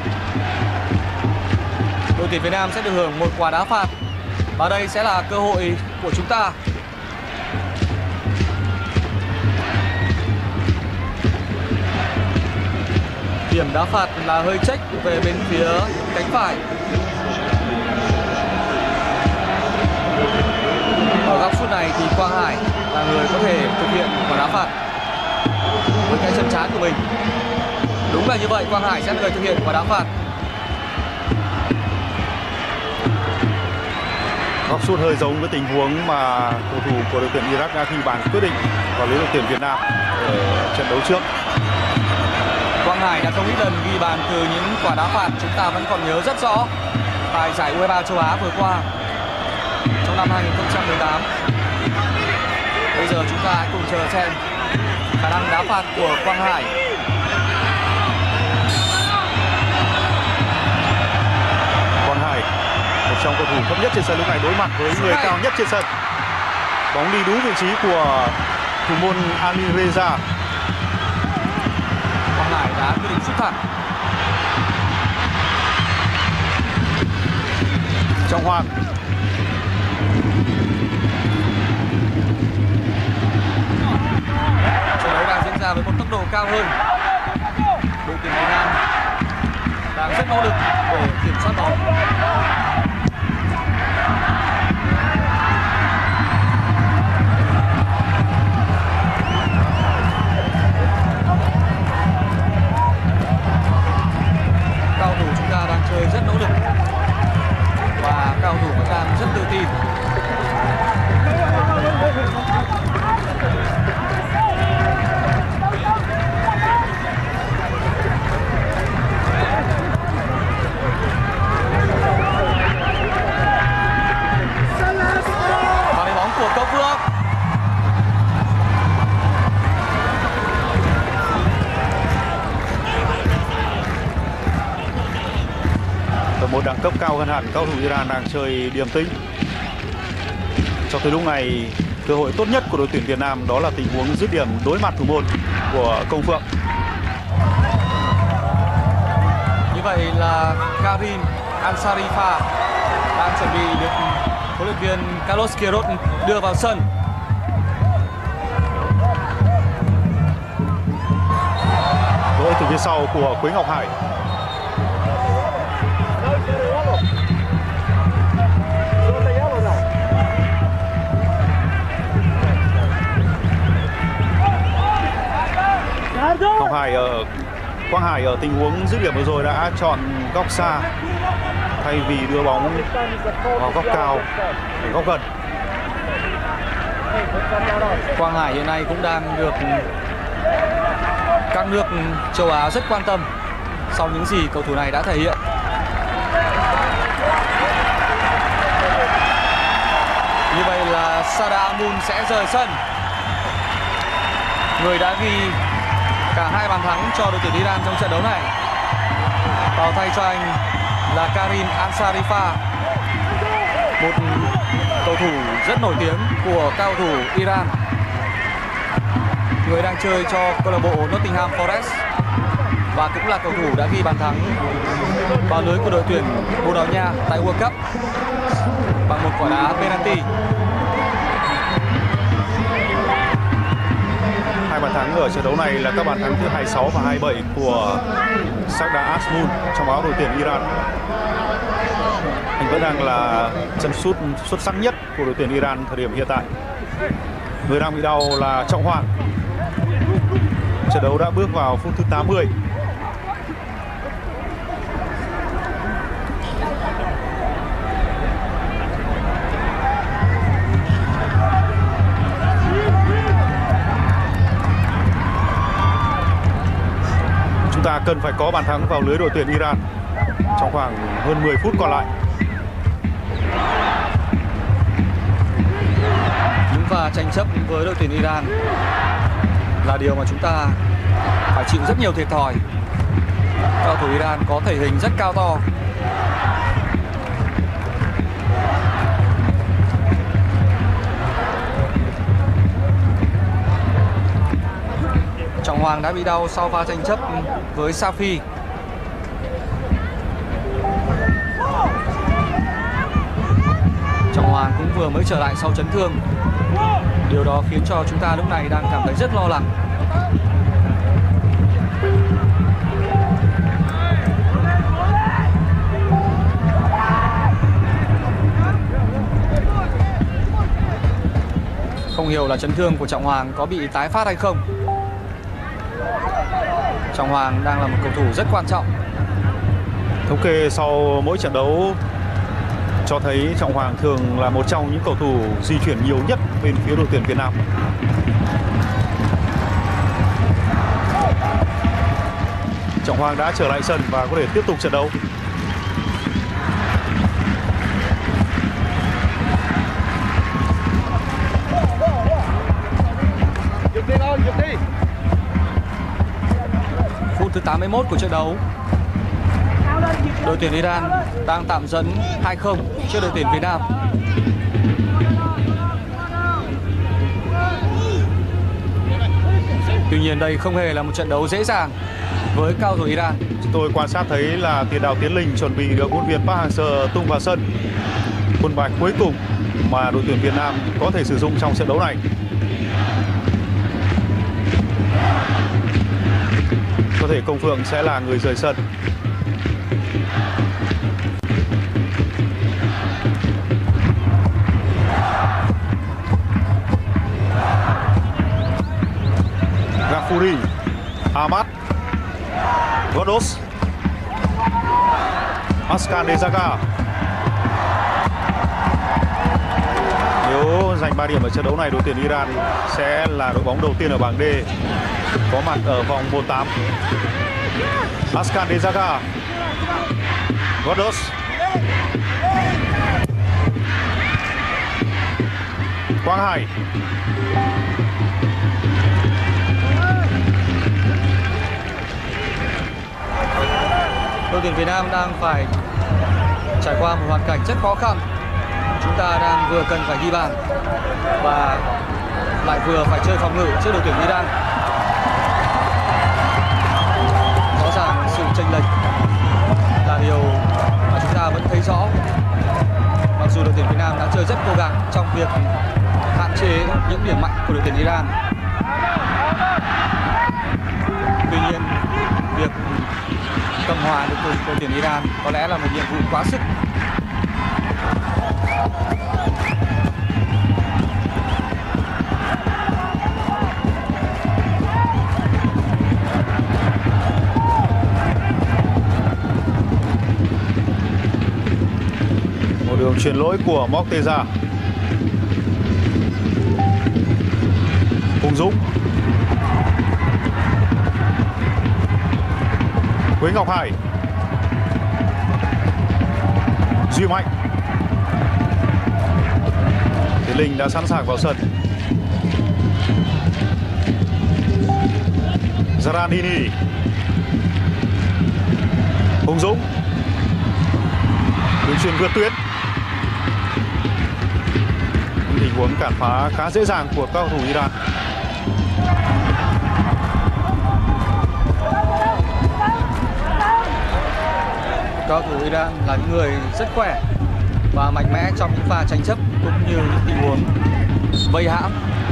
Speaker 2: Đội tuyển Việt Nam sẽ được hưởng một quả đá phạt và đây sẽ là cơ hội của chúng ta. Điểm đá phạt là hơi chếch về bên phía cánh phải. Ở góc sút này thì Quang Hải là người có thể thực hiện quả đá phạt với cái chân trái của mình. Đúng là như vậy, Quang Hải sẽ là người thực hiện quả đá phạt.
Speaker 1: Góc sút hơi giống với tình huống mà cầu thủ của đội tuyển Iraq đã ghi bàn quyết định vào lưới đội tuyển Việt Nam ở trận đấu trước.
Speaker 2: Quang Hải đã không ít lần ghi bàn từ những quả đá phạt chúng ta vẫn còn nhớ rất rõ tại giải u hai ba châu Á vừa qua trong năm hai nghìn không trăm mười tám. Bây giờ chúng ta hãy cùng chờ xem khả năng đá phạt của Quang Hải.
Speaker 1: Quang Hải, một trong cầu thủ thấp nhất trên sân lúc này, đối mặt với người cao nhất trên sân. Bóng đi đúng vị trí của thủ môn Ali Reza.
Speaker 2: Quang Hải đã quyết định sút thẳng.
Speaker 1: Trọng Hoàng.
Speaker 2: Trận đấu đang diễn ra với một tốc độ cao hơn. Đội tuyển Việt Nam đang rất nỗ lực để kiểm soát bóng. Cao thủ chúng ta đang chơi rất nỗ lực và cao thủ vẫn đang rất tự tin. Và lấy bóng của Công Phượng.
Speaker 1: Ở một đẳng cấp cao hơn hẳn, cầu thủ Iran đang chơi điềm tĩnh. Cho tới lúc này cơ hội tốt nhất của đội tuyển Việt Nam đó là tình huống dứt điểm đối mặt thủ môn của Công Phượng.
Speaker 2: Như vậy là Karim Ansarifa đang chuẩn bị được huấn luyện viên Carlos Queiroz đưa vào sân.
Speaker 1: Lỗi từ phía sau của Quế Ngọc Hải. Ngọc Hải ở Quang Hải ở tình huống dứt điểm vừa rồi đã chọn góc xa thay vì đưa bóng vào góc cao, góc gần.
Speaker 2: Quang Hải hiện nay cũng đang được các nước châu Á rất quan tâm sau những gì cầu thủ này đã thể hiện. Như vậy là Sada Amun sẽ rời sân. Người đã ghi cả hai bàn thắng cho đội tuyển Iran trong trận đấu này. Vào thay cho anh là Karim Ansarifa, một cầu thủ rất nổi tiếng của cao thủ Iran, người đang chơi cho câu lạc bộ Nottingham Forest và cũng là cầu thủ đã ghi bàn thắng vào lưới của đội tuyển Bồ Đào Nha tại World Cup bằng một quả đá penalty.
Speaker 1: Hai bàn thắng ở trận đấu này là các bàn thắng thứ hai mươi sáu và hai mươi bảy của Sada Azmoun trong áo đội tuyển Iran. Anh vẫn đang là chân sút xuất sắc nhất của đội tuyển Iran thời điểm hiện tại. Người đang bị đau là Trọng Hoàng. Trận đấu đã bước vào phút thứ tám mươi. Chúng ta cần phải có bàn thắng vào lưới đội tuyển Iran trong khoảng hơn mười phút còn lại.
Speaker 2: Những pha tranh chấp với đội tuyển Iran là điều mà chúng ta phải chịu rất nhiều thiệt thòi. Cao thủ Iran có thể hình rất cao to. Trọng Hoàng đã bị đau sau pha tranh chấp với Safi. Trọng Hoàng cũng vừa mới trở lại sau chấn thương. Điều đó khiến cho chúng ta lúc này đang cảm thấy rất lo lắng. Không hiểu là chấn thương của Trọng Hoàng có bị tái phát hay không. Trọng Hoàng đang là một cầu thủ rất quan trọng.
Speaker 1: Thống kê sau mỗi trận đấu cho thấy Trọng Hoàng thường là một trong những cầu thủ di chuyển nhiều nhất bên phía đội tuyển Việt Nam. Trọng Hoàng đã trở lại sân và có thể tiếp tục trận đấu.
Speaker 2: Phút thứ tám mươi mốt của trận đấu, đội tuyển Iran đang tạm dẫn hai không trước đội tuyển Việt Nam. Tuy nhiên đây không hề là một trận đấu dễ dàng với cao thủ Iran.
Speaker 1: Tôi quan sát thấy là tiền đạo Tiến Linh chuẩn bị được huấn luyện viên Park Hang-seo tung vào sân. Quân bài cuối cùng mà đội tuyển Việt Nam có thể sử dụng trong trận đấu này. Có thể Công Phượng sẽ là người rời sân. Ghafouri, Ahmad, Ghoddos, Askan Dezaga. Nếu giành ba điểm ở trận đấu này, đội tuyển Iran sẽ là đội bóng đầu tiên ở bảng D có mặt ở vòng một tám. Askan Dezaga, Ghoddos, Quang Hải,
Speaker 2: đội tuyển Việt Nam đang phải trải qua một hoàn cảnh rất khó khăn chúng ta đang vừa cần phải ghi bàn và lại vừa phải chơi phòng ngự trước đội tuyển Iran. Rõ ràng sự chênh lệch là điều mà chúng ta vẫn thấy rõ. Mặc dù đội tuyển Việt Nam đã chơi rất cố gắng trong việc hạn chế những điểm mạnh của đội tuyển Iran, tuy nhiên việc cầm hòa được đội tuyển Iran có lẽ là một nhiệm vụ quá sức.
Speaker 1: Một đường chuyền lỗi của Morteza. Hùng Dũng. Quế Ngọc Hải. Duy Mạnh. Tiến Linh đã sẵn sàng vào sân. Zaranini. Hùng Dũng. Đường chuyền vượt tuyến. Tình huống cản phá khá dễ dàng của các cầu thủ Iran.
Speaker 2: Cầu thủ Iran là những người rất khỏe và mạnh mẽ trong những pha tranh chấp cũng như những tình huống vây hãm.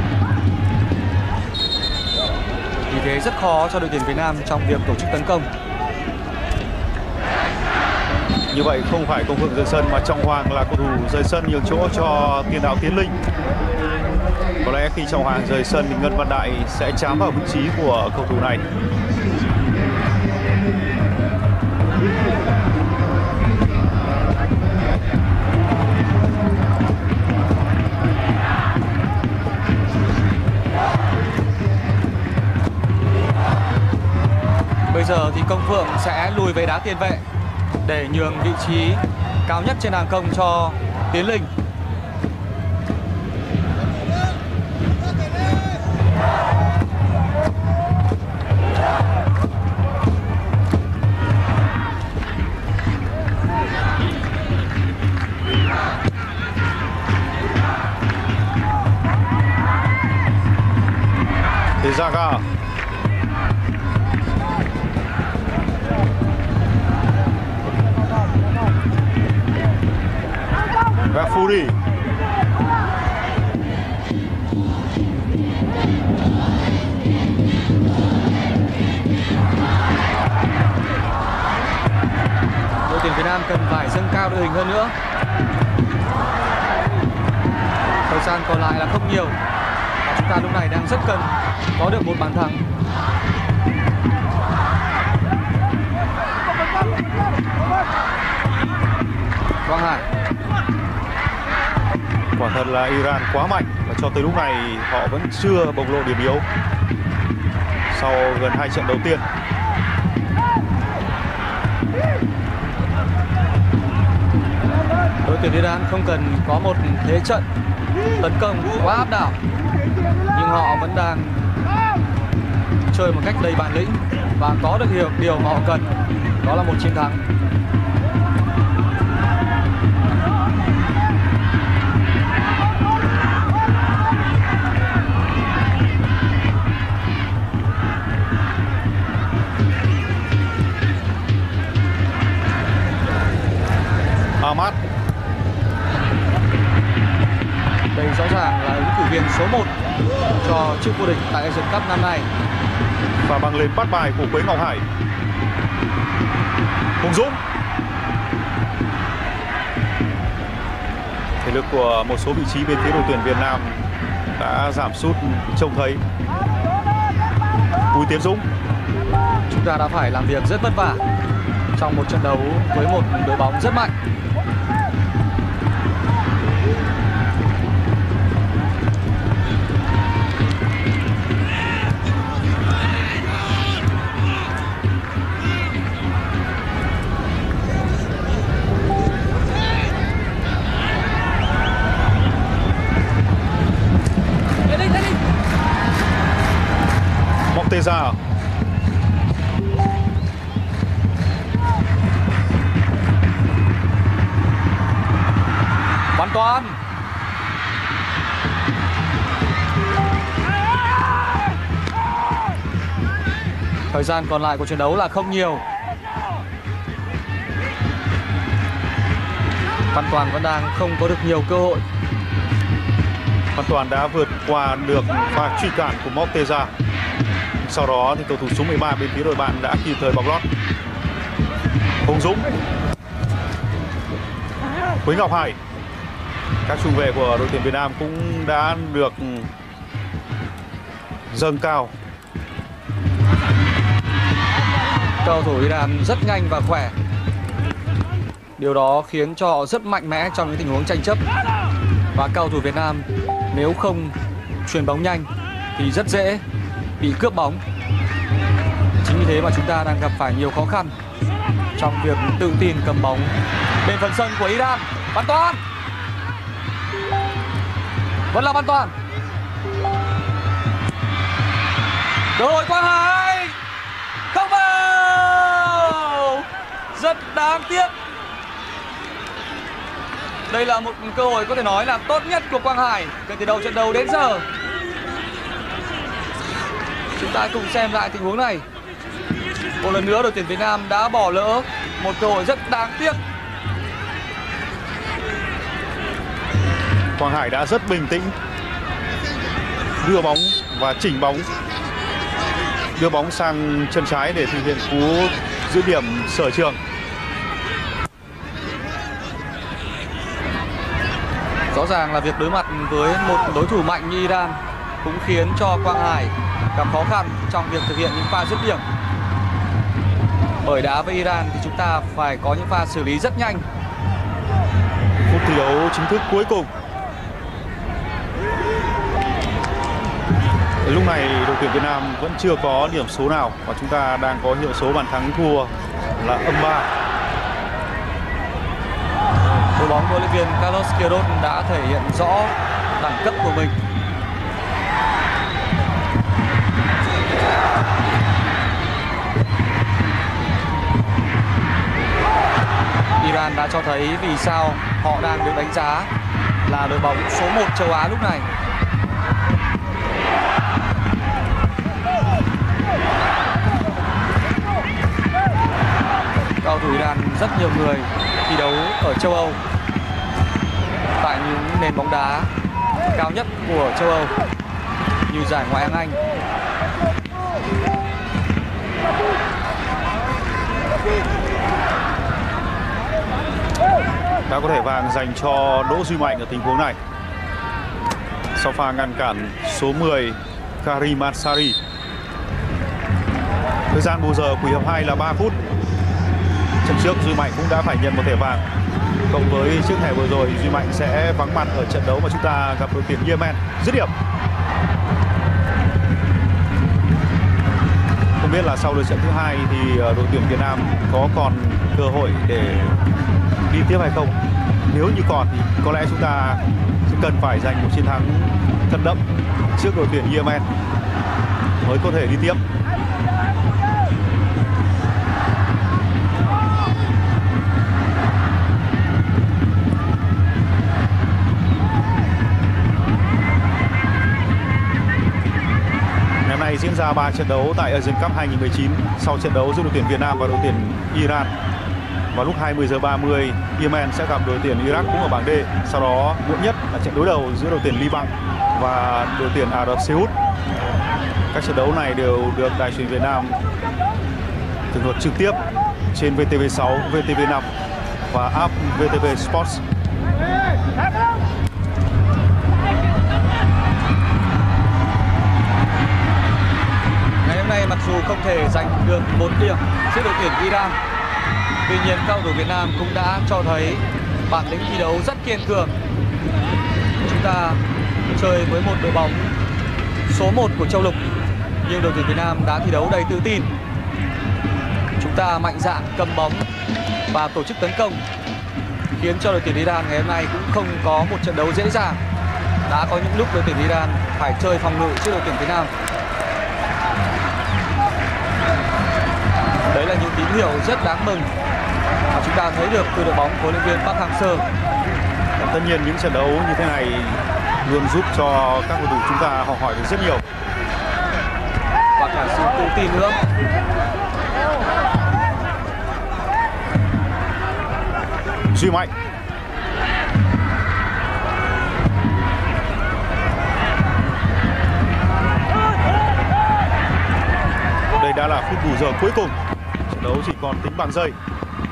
Speaker 2: Vì thế rất khó cho đội tuyển Việt Nam trong việc tổ chức tấn công.
Speaker 1: Như vậy không phải Công Phượng rời sân mà Trọng Hoàng là cầu thủ rời sân nhường chỗ cho tiền đạo Tiến Linh. Có lẽ khi Trọng Hoàng rời sân thì Ngân Văn Đại sẽ chám vào vị trí của cầu thủ này.
Speaker 2: Bây giờ thì Công Phượng sẽ lùi về đá tiền vệ để nhường vị trí cao nhất trên hàng công cho Tiến Linh.
Speaker 1: Zaga. Và Fury.
Speaker 2: Đội tuyển Việt Nam cần phải dâng cao đội hình hơn nữa. Thời gian còn lại là không nhiều và chúng ta lúc này đang rất cần có được một bàn thắng. Quang Hải.
Speaker 1: Quả thật là Iran quá mạnh và cho tới lúc này họ vẫn chưa bộc lộ điểm yếu sau gần hai trận đầu tiên.
Speaker 2: Đội tuyển Iran không cần có một thế trận tấn công quá áp đảo, nhưng họ vẫn đang chơi một cách đầy bản lĩnh và có được điều, điều mà họ cần, đó là một chiến thắng.
Speaker 1: Ahmad.
Speaker 2: Đây rõ ràng là ứng cử viên số một cho chức vô địch tại Asian Cup năm nay.
Speaker 1: Và bằng lên bắt bài của Quế Ngọc Hải. Hùng Dũng. Thể lực của một số vị trí bên phía đội tuyển Việt Nam đã giảm sút trông thấy. Bùi Tiến Dũng.
Speaker 2: Chúng ta đã phải làm việc rất vất vả trong một trận đấu với một đội bóng rất mạnh.
Speaker 1: Morteza.
Speaker 2: Bắn Toàn. Thời gian còn lại của trận đấu là không nhiều. Văn Toàn vẫn đang không có được nhiều cơ hội.
Speaker 1: Văn Toàn đã vượt qua được pha truy cản của Morteza. Sau đó thì cầu thủ số mười ba bên phía đội bạn đã kịp thời bóng lót. Hùng Dũng, Quế Ngọc Hải. Các trung vệ của đội tuyển Việt Nam cũng đã được dâng cao.
Speaker 2: Cầu thủ Iran rất nhanh và khỏe. Điều đó khiến cho họ rất mạnh mẽ trong những tình huống tranh chấp. Và cầu thủ Việt Nam nếu không chuyền bóng nhanh thì rất dễ bị cướp bóng. Chính vì thế mà chúng ta đang gặp phải nhiều khó khăn trong việc tự tin cầm bóng bên phần sân của Iran. Văn Toàn, vẫn là Văn Toàn. Cơ hội Quang Hải không vào, rất đáng tiếc. Đây là một cơ hội có thể nói là tốt nhất của Quang Hải kể từ đầu trận đấu đến giờ. Chúng ta cùng xem lại tình huống này. Một lần nữa đội tuyển Việt Nam đã bỏ lỡ một cơ hội rất đáng tiếc.
Speaker 1: Quang Hải đã rất bình tĩnh đưa bóng và chỉnh bóng, đưa bóng sang chân trái để thực hiện cú giữ điểm sở trường.
Speaker 2: Rõ ràng là việc đối mặt với một đối thủ mạnh như Iran cũng khiến cho Quang Hải gặp khó khăn trong việc thực hiện những pha dứt điểm. Bởi đá với Iran thì chúng ta phải có những pha xử lý rất nhanh.
Speaker 1: Phút thi đấu chính thức cuối cùng. Lúc này đội tuyển Việt Nam vẫn chưa có điểm số nào và chúng ta đang có hiệu số bàn thắng thua là âm ba.
Speaker 2: Đội bóng của huấn luyện viên Carlos Queiroz đã thể hiện rõ đẳng cấp của mình. Iran đã cho thấy vì sao họ đang được đánh giá là đội bóng số một châu Á lúc này. Cầu thủ Iran rất nhiều người thi đấu ở châu Âu, tại những nền bóng đá cao nhất của châu Âu như giải Ngoại hạng Anh.
Speaker 1: Đã có thẻ vàng dành cho Đỗ Duy Mạnh ở tình huống này sau pha ngăn cản số mười Karim Ansari. Thời gian bù giờ của hiệp hai là ba phút. Trận trước Duy Mạnh cũng đã phải nhận một thẻ vàng. Cộng với chiếc thẻ vừa rồi, Duy Mạnh sẽ vắng mặt ở trận đấu mà chúng ta gặp đội tuyển Yemen. Dứt điểm. Không biết là sau lượt trận thứ hai thì đội tuyển Việt Nam có còn cơ hội để đi tiếp hay không. Nếu như còn thì có lẽ chúng ta sẽ cần phải giành một chiến thắng thật đậm trước đội tuyển Yemen mới có thể đi tiếp. Ngày hôm nay diễn ra ba trận đấu tại Asian Cup hai nghìn không trăm mười chín. Sau trận đấu giữa đội tuyển Việt Nam và đội tuyển Iran vào lúc hai mươi giờ ba mươi, Yemen sẽ gặp đội tuyển Iraq cũng ở bảng D. Sau đó muộn nhất là trận đối đầu giữa đội tuyển Liban và đội tuyển Ả Rập Xê Út. Các trận đấu này đều được Đài truyền Việt Nam tường thuật trực tiếp trên vê tê vê sáu, vê tê vê năm và app vê tê vê Sports.
Speaker 2: Ngày hôm nay mặc dù không thể giành được một điểm trước đội tuyển Iran, tuy nhiên cầu thủ Việt Nam cũng đã cho thấy bản lĩnh thi đấu rất kiên cường. Chúng ta chơi với một đội bóng số một của châu lục, nhưng đội tuyển Việt Nam đã thi đấu đầy tự tin. Chúng ta mạnh dạn cầm bóng và tổ chức tấn công, khiến cho đội tuyển Iran ngày hôm nay cũng không có một trận đấu dễ dàng. Đã có những lúc đội tuyển Iran phải chơi phòng ngự trước đội tuyển Việt Nam. Đấy là những tín hiệu rất đáng mừng mà chúng ta thấy được từ đội bóng của huấn luyện viên Park Hang-seo.
Speaker 1: Tất nhiên những trận đấu như thế này luôn giúp cho các cầu thủ chúng ta học hỏi được rất nhiều.
Speaker 2: Và cả sự tự tin nữa.
Speaker 1: Duy Mạnh. Đây đã là phút bù giờ cuối cùng. Trận đấu chỉ còn tính bằng giây.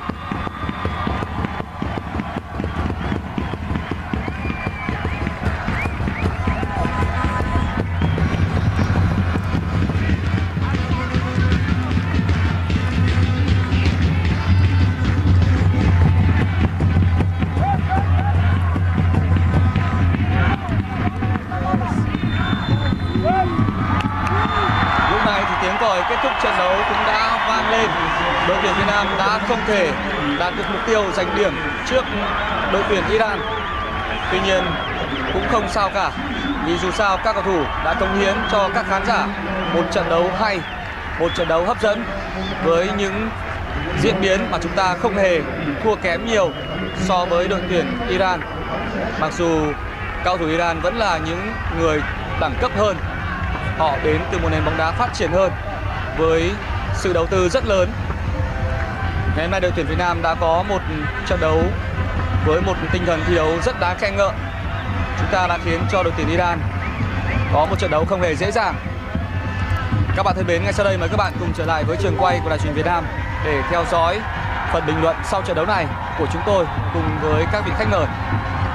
Speaker 2: Kết thúc trận đấu cũng đã vang lên. Đội tuyển Việt Nam đã không thể đạt được mục tiêu giành điểm trước đội tuyển Iran. Tuy nhiên cũng không sao cả, vì dù sao các cầu thủ đã cống hiến cho các khán giả một trận đấu hay, một trận đấu hấp dẫn với những diễn biến mà chúng ta không hề thua kém nhiều so với đội tuyển Iran. Mặc dù các cầu thủ Iran vẫn là những người đẳng cấp hơn, họ đến từ một nền bóng đá phát triển hơn với sự đầu tư rất lớn. Ngày hôm nay đội tuyển Việt Nam đã có một trận đấu với một tinh thần thi đấu rất đáng khen ngợi. Chúng ta đã khiến cho đội tuyển Iran có một trận đấu không hề dễ dàng. Các bạn thân mến, ngay sau đây mời các bạn cùng trở lại với trường quay của Đài Truyền hình Việt Nam để theo dõi phần bình luận sau trận đấu này của chúng tôi cùng với các vị khách mời.